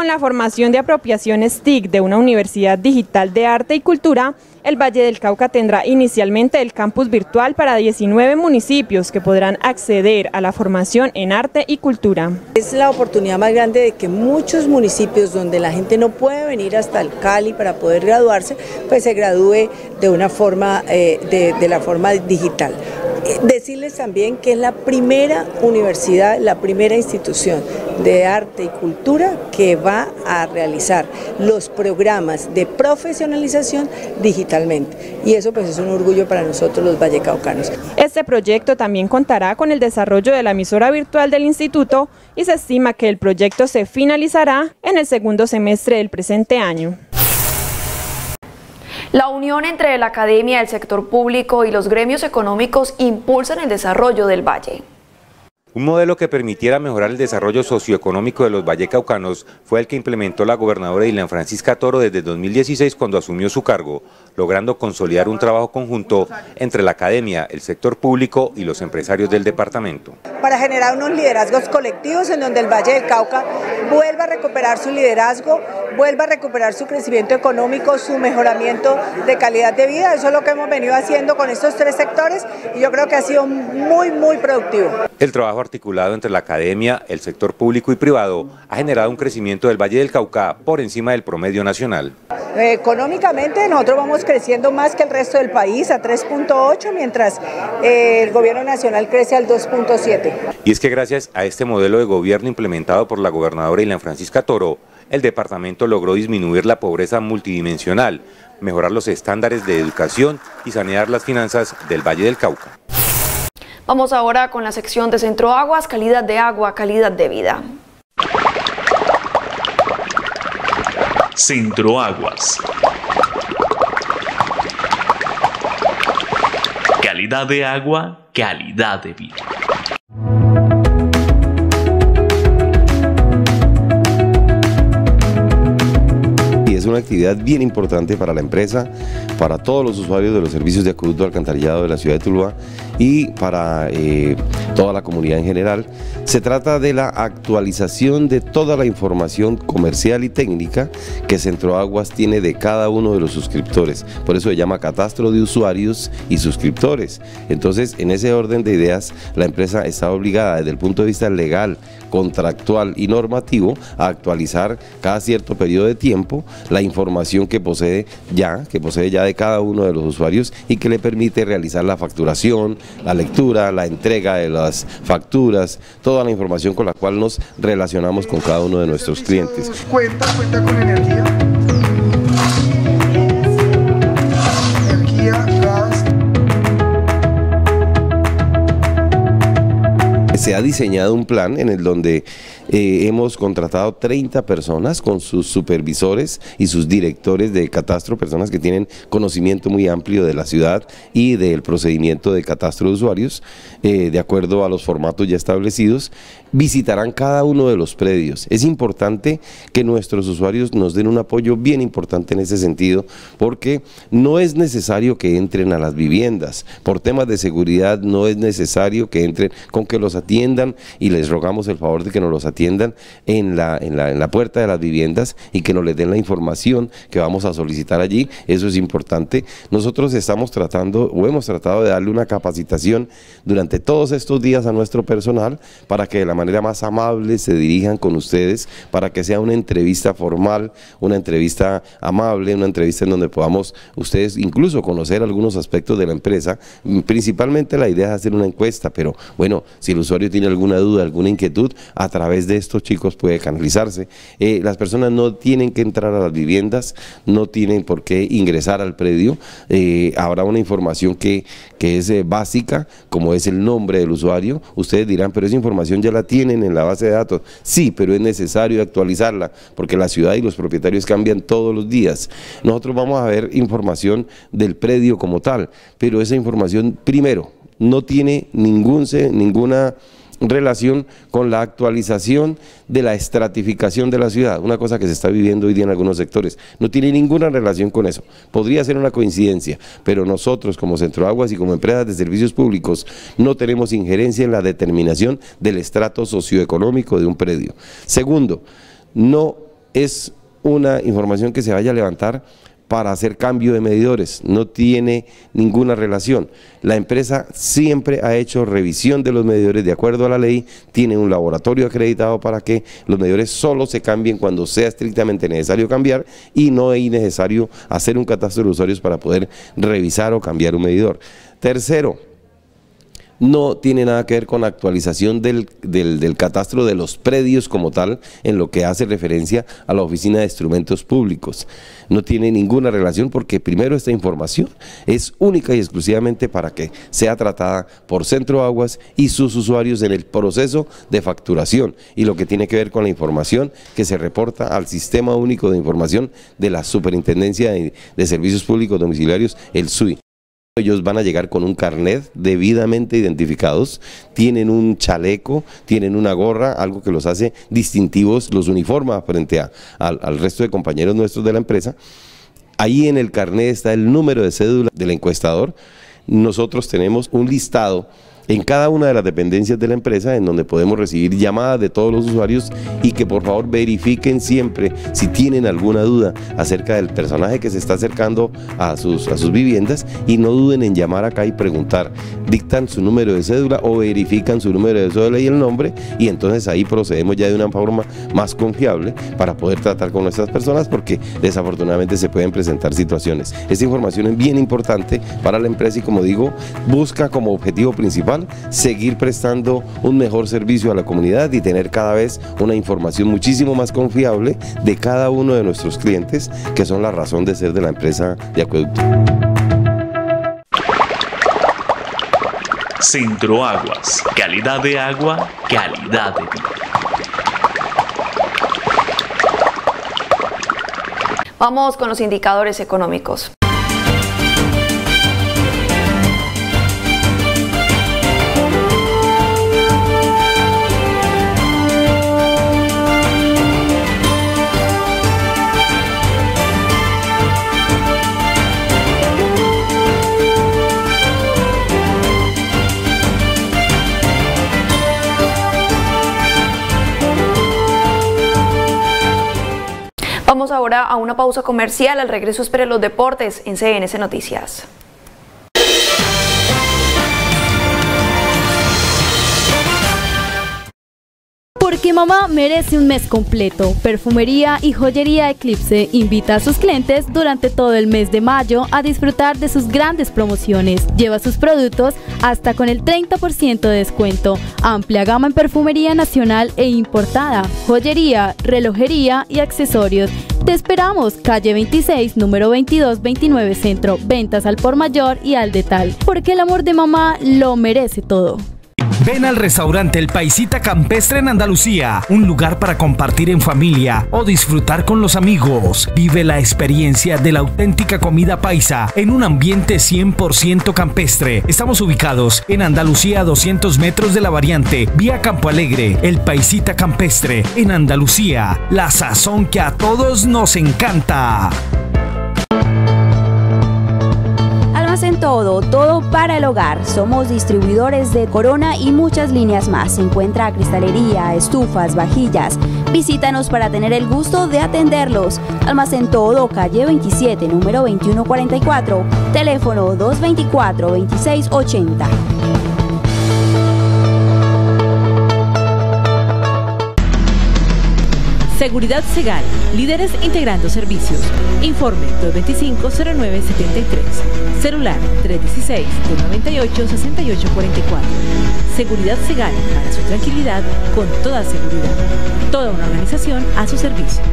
Con la formación de apropiación S T I C de una universidad digital de arte y cultura, el Valle del Cauca tendrá inicialmente el campus virtual para diecinueve municipios que podrán acceder a la formación en arte y cultura. Es la oportunidad más grande de que muchos municipios donde la gente no puede venir hasta el Cali para poder graduarse, pues se gradúe de una forma, eh, de, de la forma digital. Decirles también que es la primera universidad, la primera institución de arte y cultura que va a realizar los programas de profesionalización digitalmente. Y eso pues es un orgullo para nosotros los vallecaucanos. Este proyecto también contará con el desarrollo de la emisora virtual del instituto y se estima que el proyecto se finalizará en el segundo semestre del presente año. La unión entre la academia, el sector público y los gremios económicos impulsan el desarrollo del valle. Un modelo que permitiera mejorar el desarrollo socioeconómico de los vallecaucanos fue el que implementó la gobernadora Dilian Francisca Toro desde dos mil dieciséis cuando asumió su cargo, logrando consolidar un trabajo conjunto entre la academia, el sector público y los empresarios del departamento. Para generar unos liderazgos colectivos en donde el Valle del Cauca vuelva a recuperar su liderazgo, vuelva a recuperar su crecimiento económico, su mejoramiento de calidad de vida. Eso es lo que hemos venido haciendo con estos tres sectores y yo creo que ha sido muy, muy productivo. El trabajo articulado entre la academia, el sector público y privado ha generado un crecimiento del Valle del Cauca por encima del promedio nacional. Económicamente nosotros vamos creciendo más que el resto del país a tres punto ocho, mientras eh, el gobierno nacional crece al dos punto siete. Y es que gracias a este modelo de gobierno implementado por la gobernadora Dilian Francisca Toro, el departamento logró disminuir la pobreza multidimensional, mejorar los estándares de educación y sanear las finanzas del Valle del Cauca. Vamos ahora con la sección de Centro Aguas, calidad de agua, calidad de vida. Centro Aguas. Calidad de agua, calidad de vida. Es una actividad bien importante para la empresa, para todos los usuarios de los servicios de acueducto alcantarillado de la ciudad de Tuluá y para eh, toda la comunidad en general. Se trata de la actualización de toda la información comercial y técnica que Centro Aguas tiene de cada uno de los suscriptores. Por eso se llama catastro de usuarios y suscriptores. Entonces, en ese orden de ideas, la empresa está obligada desde el punto de vista legal, contractual y normativo a actualizar cada cierto periodo de tiempo la información que posee ya, que posee ya de cada uno de los usuarios y que le permite realizar la facturación, la lectura, la entrega de las facturas, toda la información con la cual nos relacionamos con cada uno de nuestros clientes. Cuenta, cuenta con energía. Energía, gas. Se ha diseñado un plan en el donde eh, hemos contratado treinta personas con sus supervisores y sus directores de catastro, personas que tienen conocimiento muy amplio de la ciudad y del procedimiento de catastro de usuarios, eh, de acuerdo a los formatos ya establecidos. Visitarán cada uno de los predios. Es importante que nuestros usuarios nos den un apoyo bien importante en ese sentido, porque no es necesario que entren a las viviendas. Por temas de seguridad no es necesario que entren, con que los atiendan, y les rogamos el favor de que nos los atiendan en la, en la, en la puerta de las viviendas y que nos les den la información que vamos a solicitar allí. Eso es importante. Nosotros estamos tratando o hemos tratado de darle una capacitación durante todos estos días a nuestro personal para que de la manera más amable se dirijan con ustedes, para que sea una entrevista formal, una entrevista amable, una entrevista en donde podamos ustedes incluso conocer algunos aspectos de la empresa. Principalmente la idea es hacer una encuesta, pero bueno, si el usuario tiene alguna duda, alguna inquietud, a través de estos chicos puede canalizarse. Eh, las personas no tienen que entrar a las viviendas, no tienen por qué ingresar al predio. Eh, habrá una información que, que es eh, básica, como es el nombre del usuario. Ustedes dirán, pero esa información ya la tienen en la base de datos. Sí, pero es necesario actualizarla porque la ciudad y los propietarios cambian todos los días. Nosotros vamos a ver información del predio como tal, pero esa información primero no tiene ningún, ninguna relación con la actualización de la estratificación de la ciudad, una cosa que se está viviendo hoy día en algunos sectores. No tiene ninguna relación con eso. Podría ser una coincidencia, pero nosotros como Centro Aguas y como empresas de servicios públicos no tenemos injerencia en la determinación del estrato socioeconómico de un predio. Segundo, no es una información que se vaya a levantar para hacer cambio de medidores, no tiene ninguna relación. La empresa siempre ha hecho revisión de los medidores de acuerdo a la ley, tiene un laboratorio acreditado para que los medidores solo se cambien cuando sea estrictamente necesario cambiar y no es necesario hacer un catastro de usuarios para poder revisar o cambiar un medidor. Tercero, no tiene nada que ver con la actualización del, del, del catastro de los predios como tal, en lo que hace referencia a la Oficina de Instrumentos Públicos. No tiene ninguna relación porque primero esta información es única y exclusivamente para que sea tratada por Centro Aguas y sus usuarios en el proceso de facturación, y lo que tiene que ver con la información que se reporta al Sistema Único de Información de la Superintendencia de, de Servicios Públicos Domiciliarios, el S U I. Ellos van a llegar con un carnet debidamente identificados, tienen un chaleco, tienen una gorra, algo que los hace distintivos, los uniforma frente a, al, al resto de compañeros nuestros de la empresa. Ahí en el carnet está el número de cédula del encuestador. Nosotros tenemos un listado en cada una de las dependencias de la empresa en donde podemos recibir llamadas de todos los usuarios y que por favor verifiquen siempre si tienen alguna duda acerca del personaje que se está acercando a sus, a sus viviendas, y no duden en llamar acá y preguntar, dictan su número de cédula o verifican su número de cédula y el nombre, y entonces ahí procedemos ya de una forma más confiable para poder tratar con nuestras personas, porque desafortunadamente se pueden presentar situaciones. Esta información es bien importante para la empresa y, como digo, busca como objetivo principal seguir prestando un mejor servicio a la comunidad y tener cada vez una información muchísimo más confiable de cada uno de nuestros clientes, que son la razón de ser de la empresa de acueducto. Centro Aguas, calidad de agua, calidad de vida. Vamos con los indicadores económicos. Vamos ahora a una pausa comercial. Al regreso espere los deportes en C N C Noticias. Porque mamá merece un mes completo. Perfumería y Joyería Eclipse invita a sus clientes durante todo el mes de mayo a disfrutar de sus grandes promociones. Lleva sus productos hasta con el treinta por ciento de descuento. Amplia gama en perfumería nacional e importada, joyería, relojería y accesorios. Te esperamos, calle veintiséis, número veintidós veintinueve Centro, ventas al por mayor y al detal. Porque el amor de mamá lo merece todo. Ven al restaurante El Paisita Campestre en Andalucía, un lugar para compartir en familia o disfrutar con los amigos. Vive la experiencia de la auténtica comida paisa en un ambiente cien por ciento campestre. Estamos ubicados en Andalucía a doscientos metros de la variante, vía Campo Alegre. El Paisita Campestre en Andalucía, la sazón que a todos nos encanta. En todo, todo para el hogar. Somos distribuidores de Corona y muchas líneas más. Se encuentra cristalería, estufas, vajillas. Visítanos para tener el gusto de atenderlos. Almacén Todo, calle veintisiete, número veintiuno cuarenta y cuatro. Teléfono dos veinticuatro, veintiséis ochenta. Seguridad Segal, líderes integrando servicios. Informe dos veinticinco, cero nueve setenta y tres. Celular tres dieciséis, dos noventa y ocho, sesenta y ocho cuarenta y cuatro. Seguridad Segal, para su tranquilidad, con toda seguridad. Toda una organización a su servicio.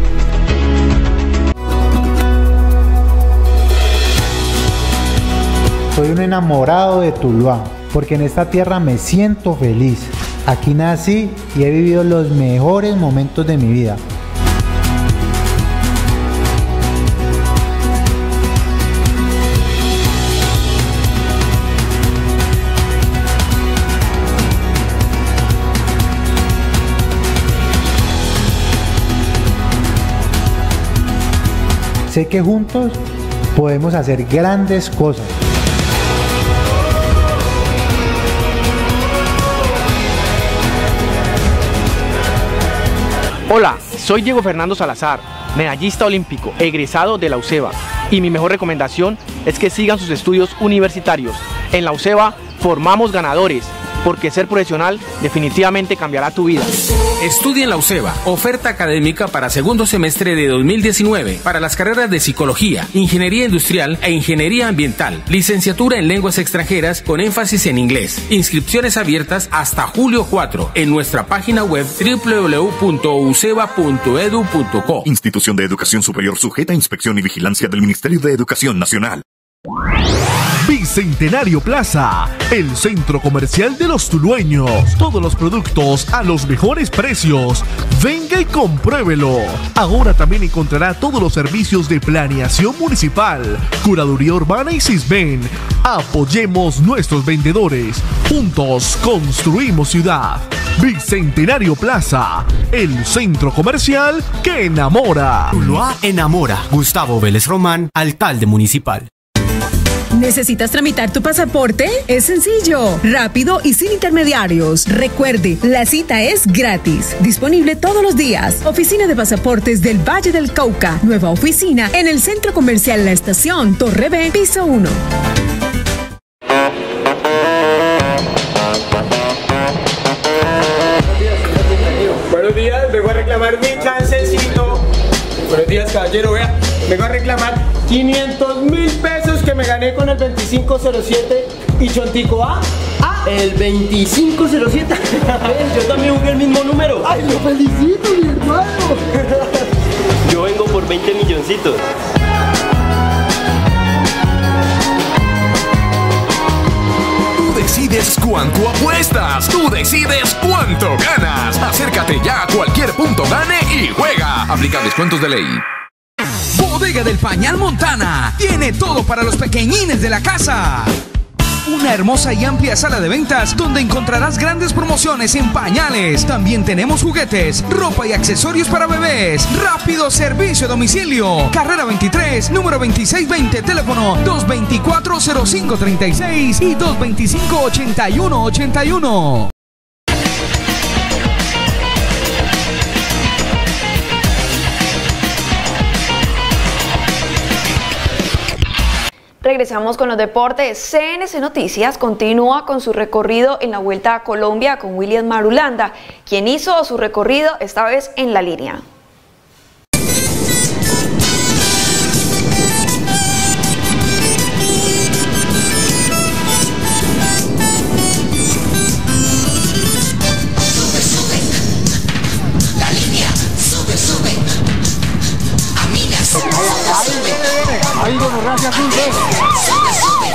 Soy un enamorado de Tuluá, porque en esta tierra me siento feliz. Aquí nací y he vivido los mejores momentos de mi vida. Sé que juntos podemos hacer grandes cosas. Hola, soy Diego Fernando Salazar, medallista olímpico, egresado de la UCEBA, y mi mejor recomendación es que sigan sus estudios universitarios. En la UCEBA formamos ganadores, porque ser profesional definitivamente cambiará tu vida. Estudia en la UCEBA. Oferta académica para segundo semestre de dos mil diecinueve para las carreras de Psicología, Ingeniería Industrial e Ingeniería Ambiental. Licenciatura en Lenguas Extranjeras con énfasis en inglés. Inscripciones abiertas hasta julio cuatro en nuestra página web doble u doble u doble u punto u c e b a punto e d u punto co. Institución de Educación Superior sujeta a inspección y vigilancia del Ministerio de Educación Nacional. Bicentenario Plaza, el centro comercial de los tulueños. Todos los productos a los mejores precios. Venga y compruébelo. Ahora también encontrará todos los servicios de planeación municipal, curaduría urbana y Sisben. Apoyemos nuestros vendedores. Juntos construimos ciudad. Bicentenario Plaza, el centro comercial que enamora. Tuluá enamora. Gustavo Vélez Román, alcalde municipal. ¿Necesitas tramitar tu pasaporte? Es sencillo, rápido y sin intermediarios. Recuerde, la cita es gratis. Disponible todos los días. Oficina de Pasaportes del Valle del Cauca. Nueva oficina en el Centro Comercial La Estación, Torre B, piso uno. Buenos días, vengo a reclamar mi chancecito. Buenos días, caballero, vea. Vengo a reclamar quinientos mil pesos que me gané con el veinticinco cero siete y Chontico A. ¿Ah? El veinticinco cero siete. Yo también jugué el mismo número. ¡Ay, lo felicito, mi hermano! Yo vengo por veinte milloncitos. Tú decides cuánto apuestas, tú decides cuánto ganas. Acércate ya a cualquier punto gane y juega. Aplica descuentos de ley. Bodega del Pañal Montana tiene todo para los pequeñines de la casa. Una hermosa y amplia sala de ventas donde encontrarás grandes promociones en pañales. También tenemos juguetes, ropa y accesorios para bebés. Rápido servicio a domicilio. Carrera veintitrés, número veintiséis veinte, teléfono dos dos cuatro cero cinco tres seis y dos dos cinco ocho uno ocho uno. Regresamos con los deportes. C N C Noticias continúa con su recorrido en la Vuelta a Colombia con William Marulanda, quien hizo su recorrido esta vez en la línea. Sube, sube, la línea, sube, sube, amigas, sube, sube. Ahí con raza azul, sube, sube.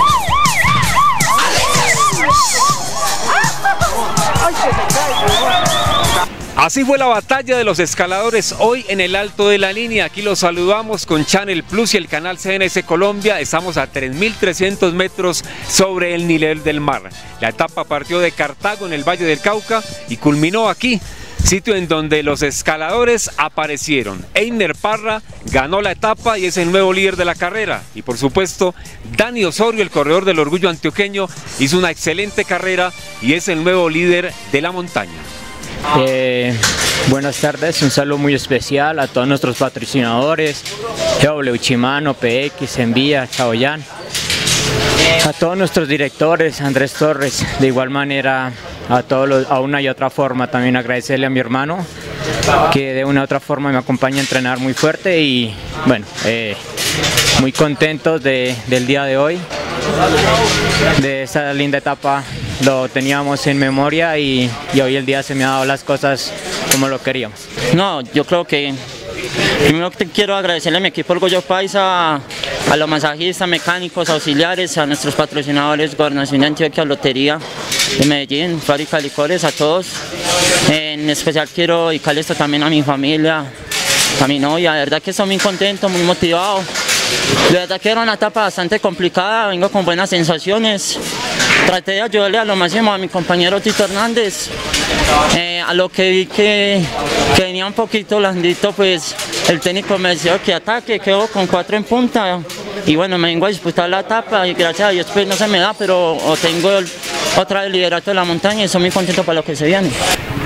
Así fue la batalla de los escaladores hoy en el Alto de la Línea. Aquí los saludamos con Channel Plus y el canal C N C Colombia. Estamos a tres mil trescientos metros sobre el nivel del mar. La etapa partió de Cartago en el Valle del Cauca y culminó aquí, sitio en donde los escaladores aparecieron. Einer Parra ganó la etapa y es el nuevo líder de la carrera. Y por supuesto, Dani Osorio, el corredor del orgullo antioqueño, hizo una excelente carrera y es el nuevo líder de la montaña. Eh, buenas tardes, un saludo muy especial a todos nuestros patrocinadores, G W Chimano, P X, Envía, Chaoyán, a todos nuestros directores, Andrés Torres, de igual manera a todos los, a una y otra forma también agradecerle a mi hermano que de una u otra forma me acompaña a entrenar muy fuerte y bueno, eh, muy contentos de, del día de hoy, de esa linda etapa. Lo teníamos en memoria y, y hoy el día se me ha dado las cosas como lo queríamos. No, yo creo que primero que quiero agradecerle a mi equipo Orgullo Paisa, a los masajistas, mecánicos, auxiliares, a nuestros patrocinadores, Gobernación de Antioquia, Lotería de Medellín, Fábrica de Licores, a todos. En especial quiero dedicarle esto también a mi familia, a mi novia. De verdad que estoy muy contento, muy motivado. De verdad que era una etapa bastante complicada, vengo con buenas sensaciones. Traté de ayudarle a lo máximo a mi compañero Tito Hernández. Eh, a lo que vi que, que venía un poquito blandito, pues el técnico me decía que ataque, quedó con cuatro en punta. Y bueno, me vengo a disputar la etapa y gracias a Dios pues no se me da, pero tengo el, otra vez el liderato de la montaña y estoy muy contento para lo que se viene.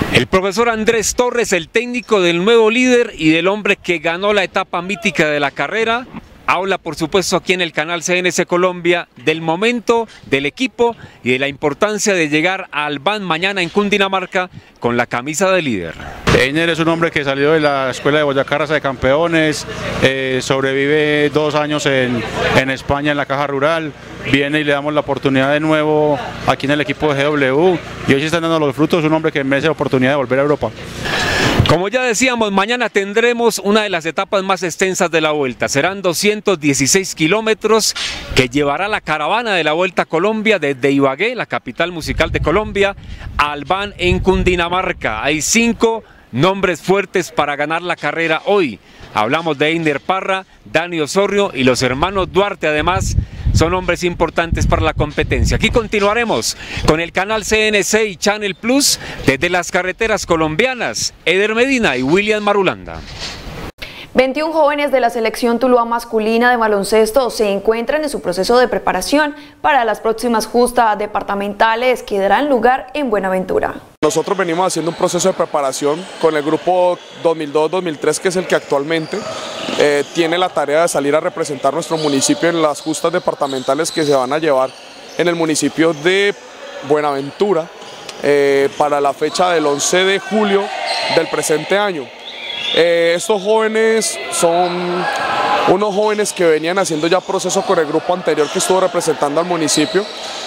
El profesor Andrés Torres, el técnico del nuevo líder y del hombre que ganó la etapa mítica de la carrera, habla por supuesto aquí en el canal C N C Colombia del momento, del equipo y de la importancia de llegar al Albán mañana en Cundinamarca con la camisa de líder. Einer es un hombre que salió de la escuela de Boyacá Raza de Campeones, eh, sobrevive dos años en, en España en la caja rural, viene y le damos la oportunidad de nuevo aquí en el equipo de G W y hoy se están dando los frutos, un hombre que merece la oportunidad de volver a Europa. Como ya decíamos, mañana tendremos una de las etapas más extensas de la Vuelta. Serán doscientos dieciséis kilómetros que llevará la caravana de la Vuelta a Colombia desde Ibagué, la capital musical de Colombia, a Albán en Cundinamarca. Hay cinco nombres fuertes para ganar la carrera hoy. Hablamos de Einer Parra, Dani Osorio y los hermanos Duarte, además son hombres importantes para la competencia. Aquí continuaremos con el canal C N C y Channel Plus desde las carreteras colombianas. Eder Medina y William Marulanda. veintiún jóvenes de la selección Tuluá masculina de baloncesto se encuentran en su proceso de preparación para las próximas justas departamentales que darán lugar en Buenaventura. Nosotros venimos haciendo un proceso de preparación con el grupo dos mil dos dos mil tres, que es el que actualmente eh, tiene la tarea de salir a representar nuestro municipio en las justas departamentales que se van a llevar en el municipio de Buenaventura eh, para la fecha del once de julio del presente año. Eh, estos jóvenes son unos jóvenes que venían haciendo ya proceso con el grupo anterior que estuvo representando al municipio.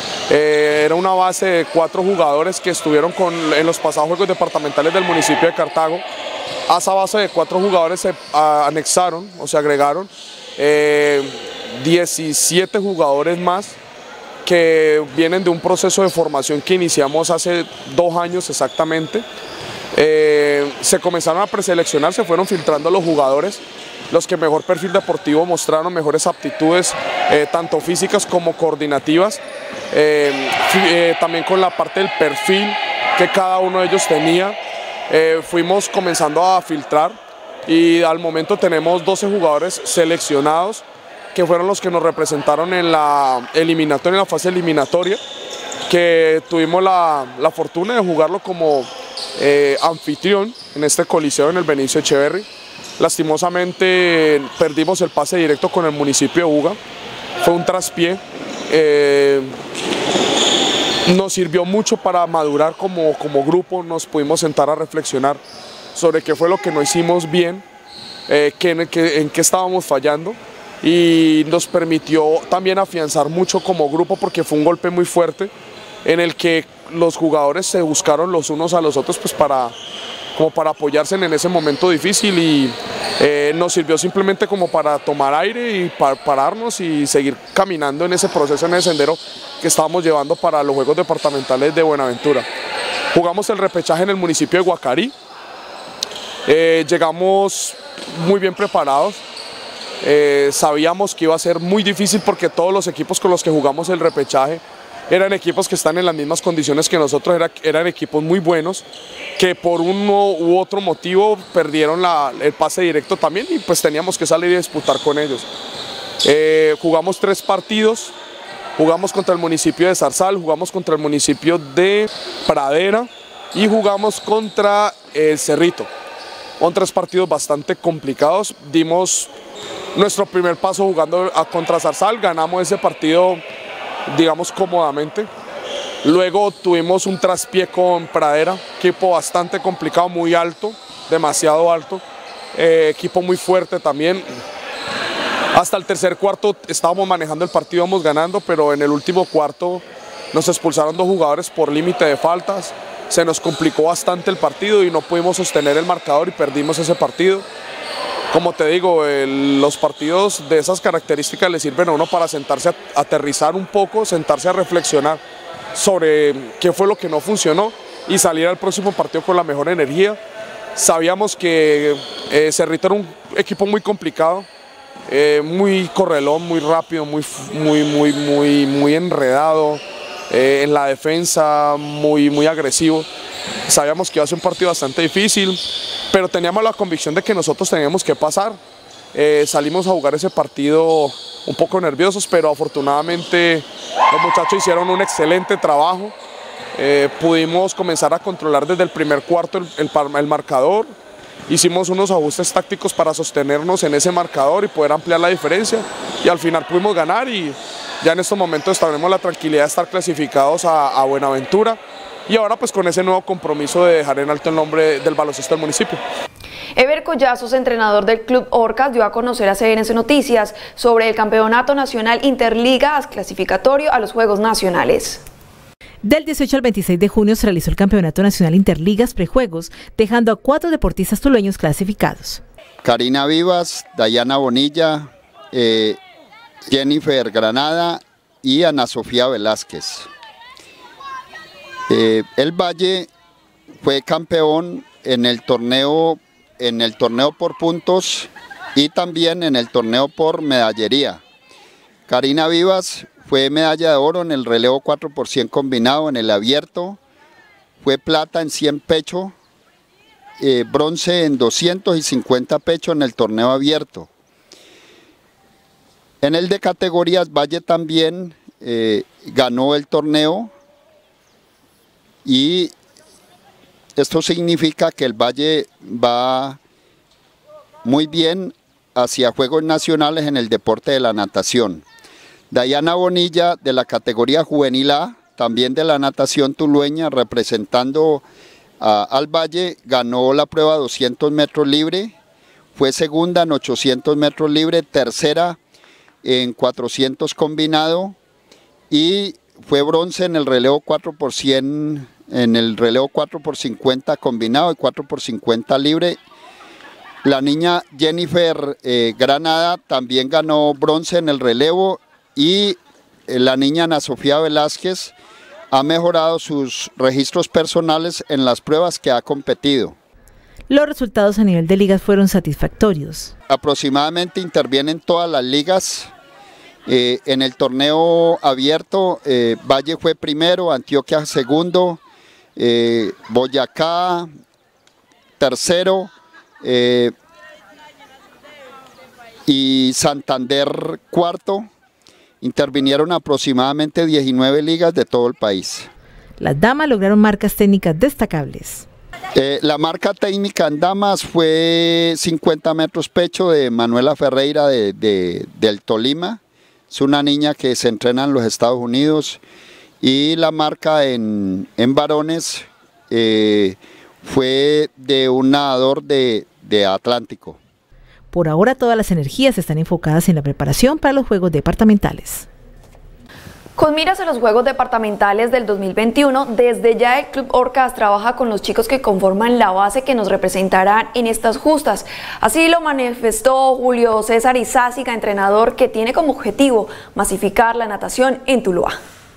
Eh, era una base de cuatro jugadores que estuvieron con, en los pasados juegos departamentales del municipio de Cartago. A esa base de cuatro jugadores se a, anexaron o se agregaron eh, diecisiete jugadores más que vienen de un proceso de formación que iniciamos hace dos años exactamente. Eh, se comenzaron a preseleccionar, se fueron filtrando los jugadores, los que mejor perfil deportivo mostraron, mejores aptitudes, eh, tanto físicas como coordinativas, eh, eh, también con la parte del perfil que cada uno de ellos tenía. Eh, fuimos comenzando a filtrar y al momento tenemos doce jugadores seleccionados que fueron los que nos representaron en la eliminatoria, en la fase eliminatoria, que tuvimos la, la fortuna de jugarlo como eh, anfitrión en este coliseo en el Benicio Echeverry. Lastimosamente perdimos el pase directo con el municipio de Buga, fue un traspié, eh, nos sirvió mucho para madurar como, como grupo, nos pudimos sentar a reflexionar sobre qué fue lo que no hicimos bien, eh, qué, en, qué, en qué estábamos fallando, y nos permitió también afianzar mucho como grupo porque fue un golpe muy fuerte en el que los jugadores se buscaron los unos a los otros pues para, como para apoyarse en ese momento difícil, y eh, nos sirvió simplemente como para tomar aire y para pararnos y seguir caminando en ese proceso, en ese sendero que estábamos llevando para los Juegos Departamentales de Buenaventura. Jugamos el repechaje en el municipio de Guacarí, eh, llegamos muy bien preparados. Eh, sabíamos que iba a ser muy difícil porque todos los equipos con los que jugamos el repechaje eran equipos que están en las mismas condiciones que nosotros, era, eran equipos muy buenos que por uno u otro motivo perdieron la, el pase directo también, y pues teníamos que salir y disputar con ellos. Eh, jugamos tres partidos, jugamos contra el municipio de Zarzal, jugamos contra el municipio de Pradera y jugamos contra el Cerrito. Son tres partidos bastante complicados. Dimos nuestro primer paso jugando a contra Zarzal, ganamos ese partido, digamos, cómodamente. Luego tuvimos un traspié con Pradera, equipo bastante complicado, muy alto, demasiado alto, eh, equipo muy fuerte también. Hasta el tercer cuarto estábamos manejando el partido, íbamos ganando, pero en el último cuarto nos expulsaron dos jugadores por límite de faltas, se nos complicó bastante el partido y no pudimos sostener el marcador y perdimos ese partido. Como te digo, el, los partidos de esas características le sirven a uno para sentarse a, a aterrizar un poco, sentarse a reflexionar sobre qué fue lo que no funcionó y salir al próximo partido con la mejor energía. Sabíamos que eh, Cerrito era un equipo muy complicado, eh, muy correlón, muy rápido, muy, muy, muy, muy, muy enredado, eh, en la defensa, muy, muy agresivo. Sabíamos que iba a ser un partido bastante difícil, pero teníamos la convicción de que nosotros teníamos que pasar. Eh, salimos a jugar ese partido un poco nerviosos, pero afortunadamente los muchachos hicieron un excelente trabajo, eh, pudimos comenzar a controlar desde el primer cuarto el, el, el marcador, hicimos unos ajustes tácticos para sostenernos en ese marcador y poder ampliar la diferencia y al final pudimos ganar y ya en estos momentos tenemos la tranquilidad de estar clasificados a, a Buenaventura y ahora pues con ese nuevo compromiso de dejar en alto el nombre del baloncesto del municipio. Ever Collazos, entrenador del Club Orcas, dio a conocer a C N C Noticias sobre el Campeonato Nacional Interligas clasificatorio a los Juegos Nacionales. Del dieciocho al veintiséis de junio se realizó el Campeonato Nacional Interligas Prejuegos, dejando a cuatro deportistas tulueños clasificados. Karina Vivas, Dayana Bonilla, eh, Jennifer Granada y Ana Sofía Velázquez. Eh, el Valle fue campeón en el torneo en el torneo por puntos y también en el torneo por medallería. Karina Vivas fue medalla de oro en el relevo cuatro por cien combinado en el abierto, fue plata en cien pecho, eh, bronce en doscientos cincuenta pecho en el torneo abierto. En el de categorías Valle también eh, ganó el torneo y esto significa que el Valle va muy bien hacia Juegos Nacionales en el deporte de la natación. Dayana Bonilla de la categoría Juvenil A, también de la natación tulueña, representando a, al Valle, ganó la prueba doscientos metros libre, fue segunda en ochocientos metros libre, tercera en cuatrocientos combinado y fue bronce en el relevo cuatro por cien, en el relevo cuatro por cincuenta combinado y cuatro por cincuenta libre. La niña Jennifer eh, Granada también ganó bronce en el relevo y eh, la niña Ana Sofía Velázquez ha mejorado sus registros personales en las pruebas que ha competido. Los resultados a nivel de ligas fueron satisfactorios. Aproximadamente intervienen todas las ligas. Eh, en el torneo abierto, eh, Valle fue primero, Antioquia segundo, eh, Boyacá tercero eh, y Santander cuarto. Intervinieron aproximadamente diecinueve ligas de todo el país. Las damas lograron marcas técnicas destacables. Eh, la marca técnica en damas fue cincuenta metros pecho de Manuela Ferreira de, de, del Tolima. Es una niña que se entrena en los Estados Unidos. Y la marca en, en varones eh, fue de un nadador de, de Atlántico. Por ahora todas las energías están enfocadas en la preparación para los Juegos Departamentales. Con miras a los Juegos Departamentales del dos mil veintiuno, desde ya el Club Orcas trabaja con los chicos que conforman la base que nos representarán en estas justas. Así lo manifestó Julio César Izáciga, entrenador que tiene como objetivo masificar la natación en Tuluá.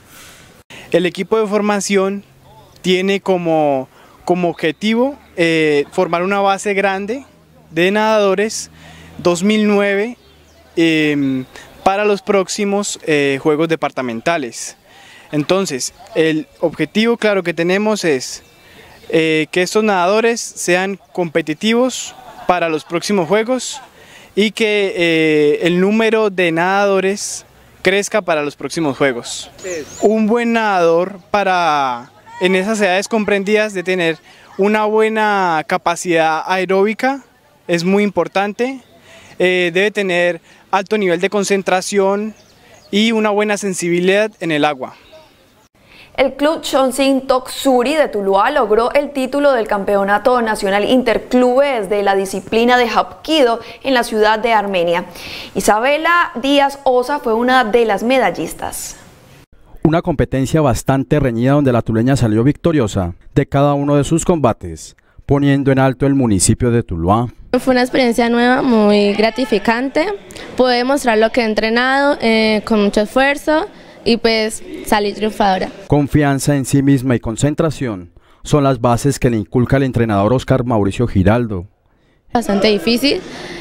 El equipo de formación tiene como, como objetivo eh, formar una base grande de nadadores dos mil nueve eh, para los próximos eh, Juegos Departamentales. Entonces, el objetivo claro que tenemos es eh, que estos nadadores sean competitivos para los próximos Juegos y que eh, el número de nadadores crezca para los próximos Juegos. Un buen nadador para, en esas edades comprendidas, de tener una buena capacidad aeróbica es muy importante, eh, debe tener alto nivel de concentración y una buena sensibilidad en el agua. El Club Chonsin Toksuri de Tuluá logró el título del Campeonato Nacional Interclubes de la disciplina de Hapkido en la ciudad de Armenia. Isabela Díaz Osa fue una de las medallistas. Una competencia bastante reñida donde la tuleña salió victoriosa de cada uno de sus combates, poniendo en alto el municipio de Tuluá. Fue una experiencia nueva, muy gratificante. Pude demostrar lo que he entrenado eh, con mucho esfuerzo y pues salí triunfadora. Confianza en sí misma y concentración son las bases que le inculca el entrenador Oscar Mauricio Giraldo. Bastante difícil.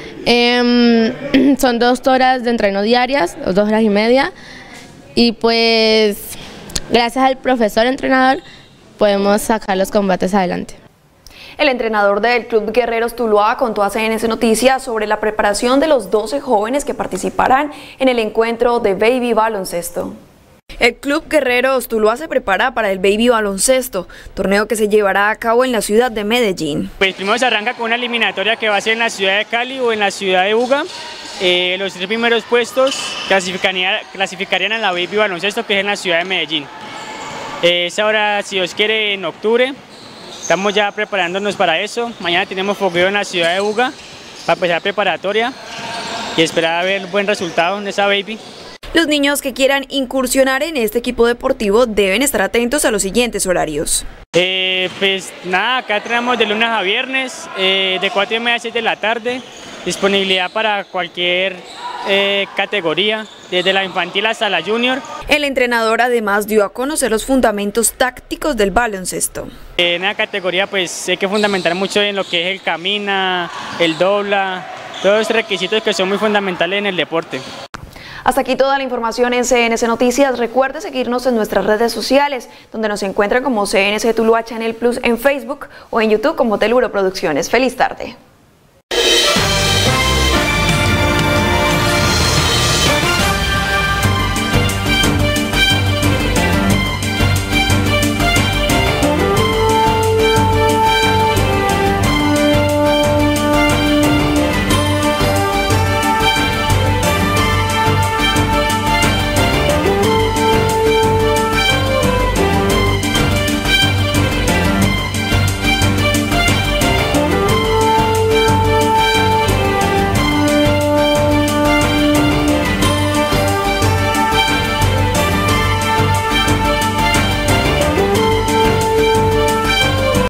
Eh, son dos horas de entreno diarias, dos horas y media. Y pues gracias al profesor entrenador podemos sacar los combates adelante. El entrenador del Club Guerreros Tuluá contó a C N C Noticias sobre la preparación de los doce jóvenes que participarán en el encuentro de Baby Baloncesto. El Club Guerreros Tuluá se prepara para el Baby Baloncesto, torneo que se llevará a cabo en la ciudad de Medellín. Pues primero se arranca con una eliminatoria que va a ser en la ciudad de Cali o en la ciudad de Buga. Eh, los tres primeros puestos clasificarían, clasificarían a la Baby Baloncesto, que es en la ciudad de Medellín. Eh, es ahora, si Dios quiere, en octubre. Estamos ya preparándonos para eso. Mañana tenemos fogueo en la ciudad de Buga para empezar preparatoria y esperar a ver buen resultado en esa Baby. Los niños que quieran incursionar en este equipo deportivo deben estar atentos a los siguientes horarios. Eh, pues nada, acá tenemos de lunes a viernes, eh, de cuatro y media a seis de la tarde, disponibilidad para cualquier eh, categoría, desde la infantil hasta la junior. El entrenador además dio a conocer los fundamentos tácticos del baloncesto. En la categoría pues hay que fundamentar mucho en lo que es el camina, el dobla, todos los requisitos que son muy fundamentales en el deporte. Hasta aquí toda la información en C N C Noticias. Recuerde seguirnos en nuestras redes sociales, donde nos encuentran como C N C Tuluá Channel Plus en Facebook o en YouTube como Teluro Producciones. Feliz tarde.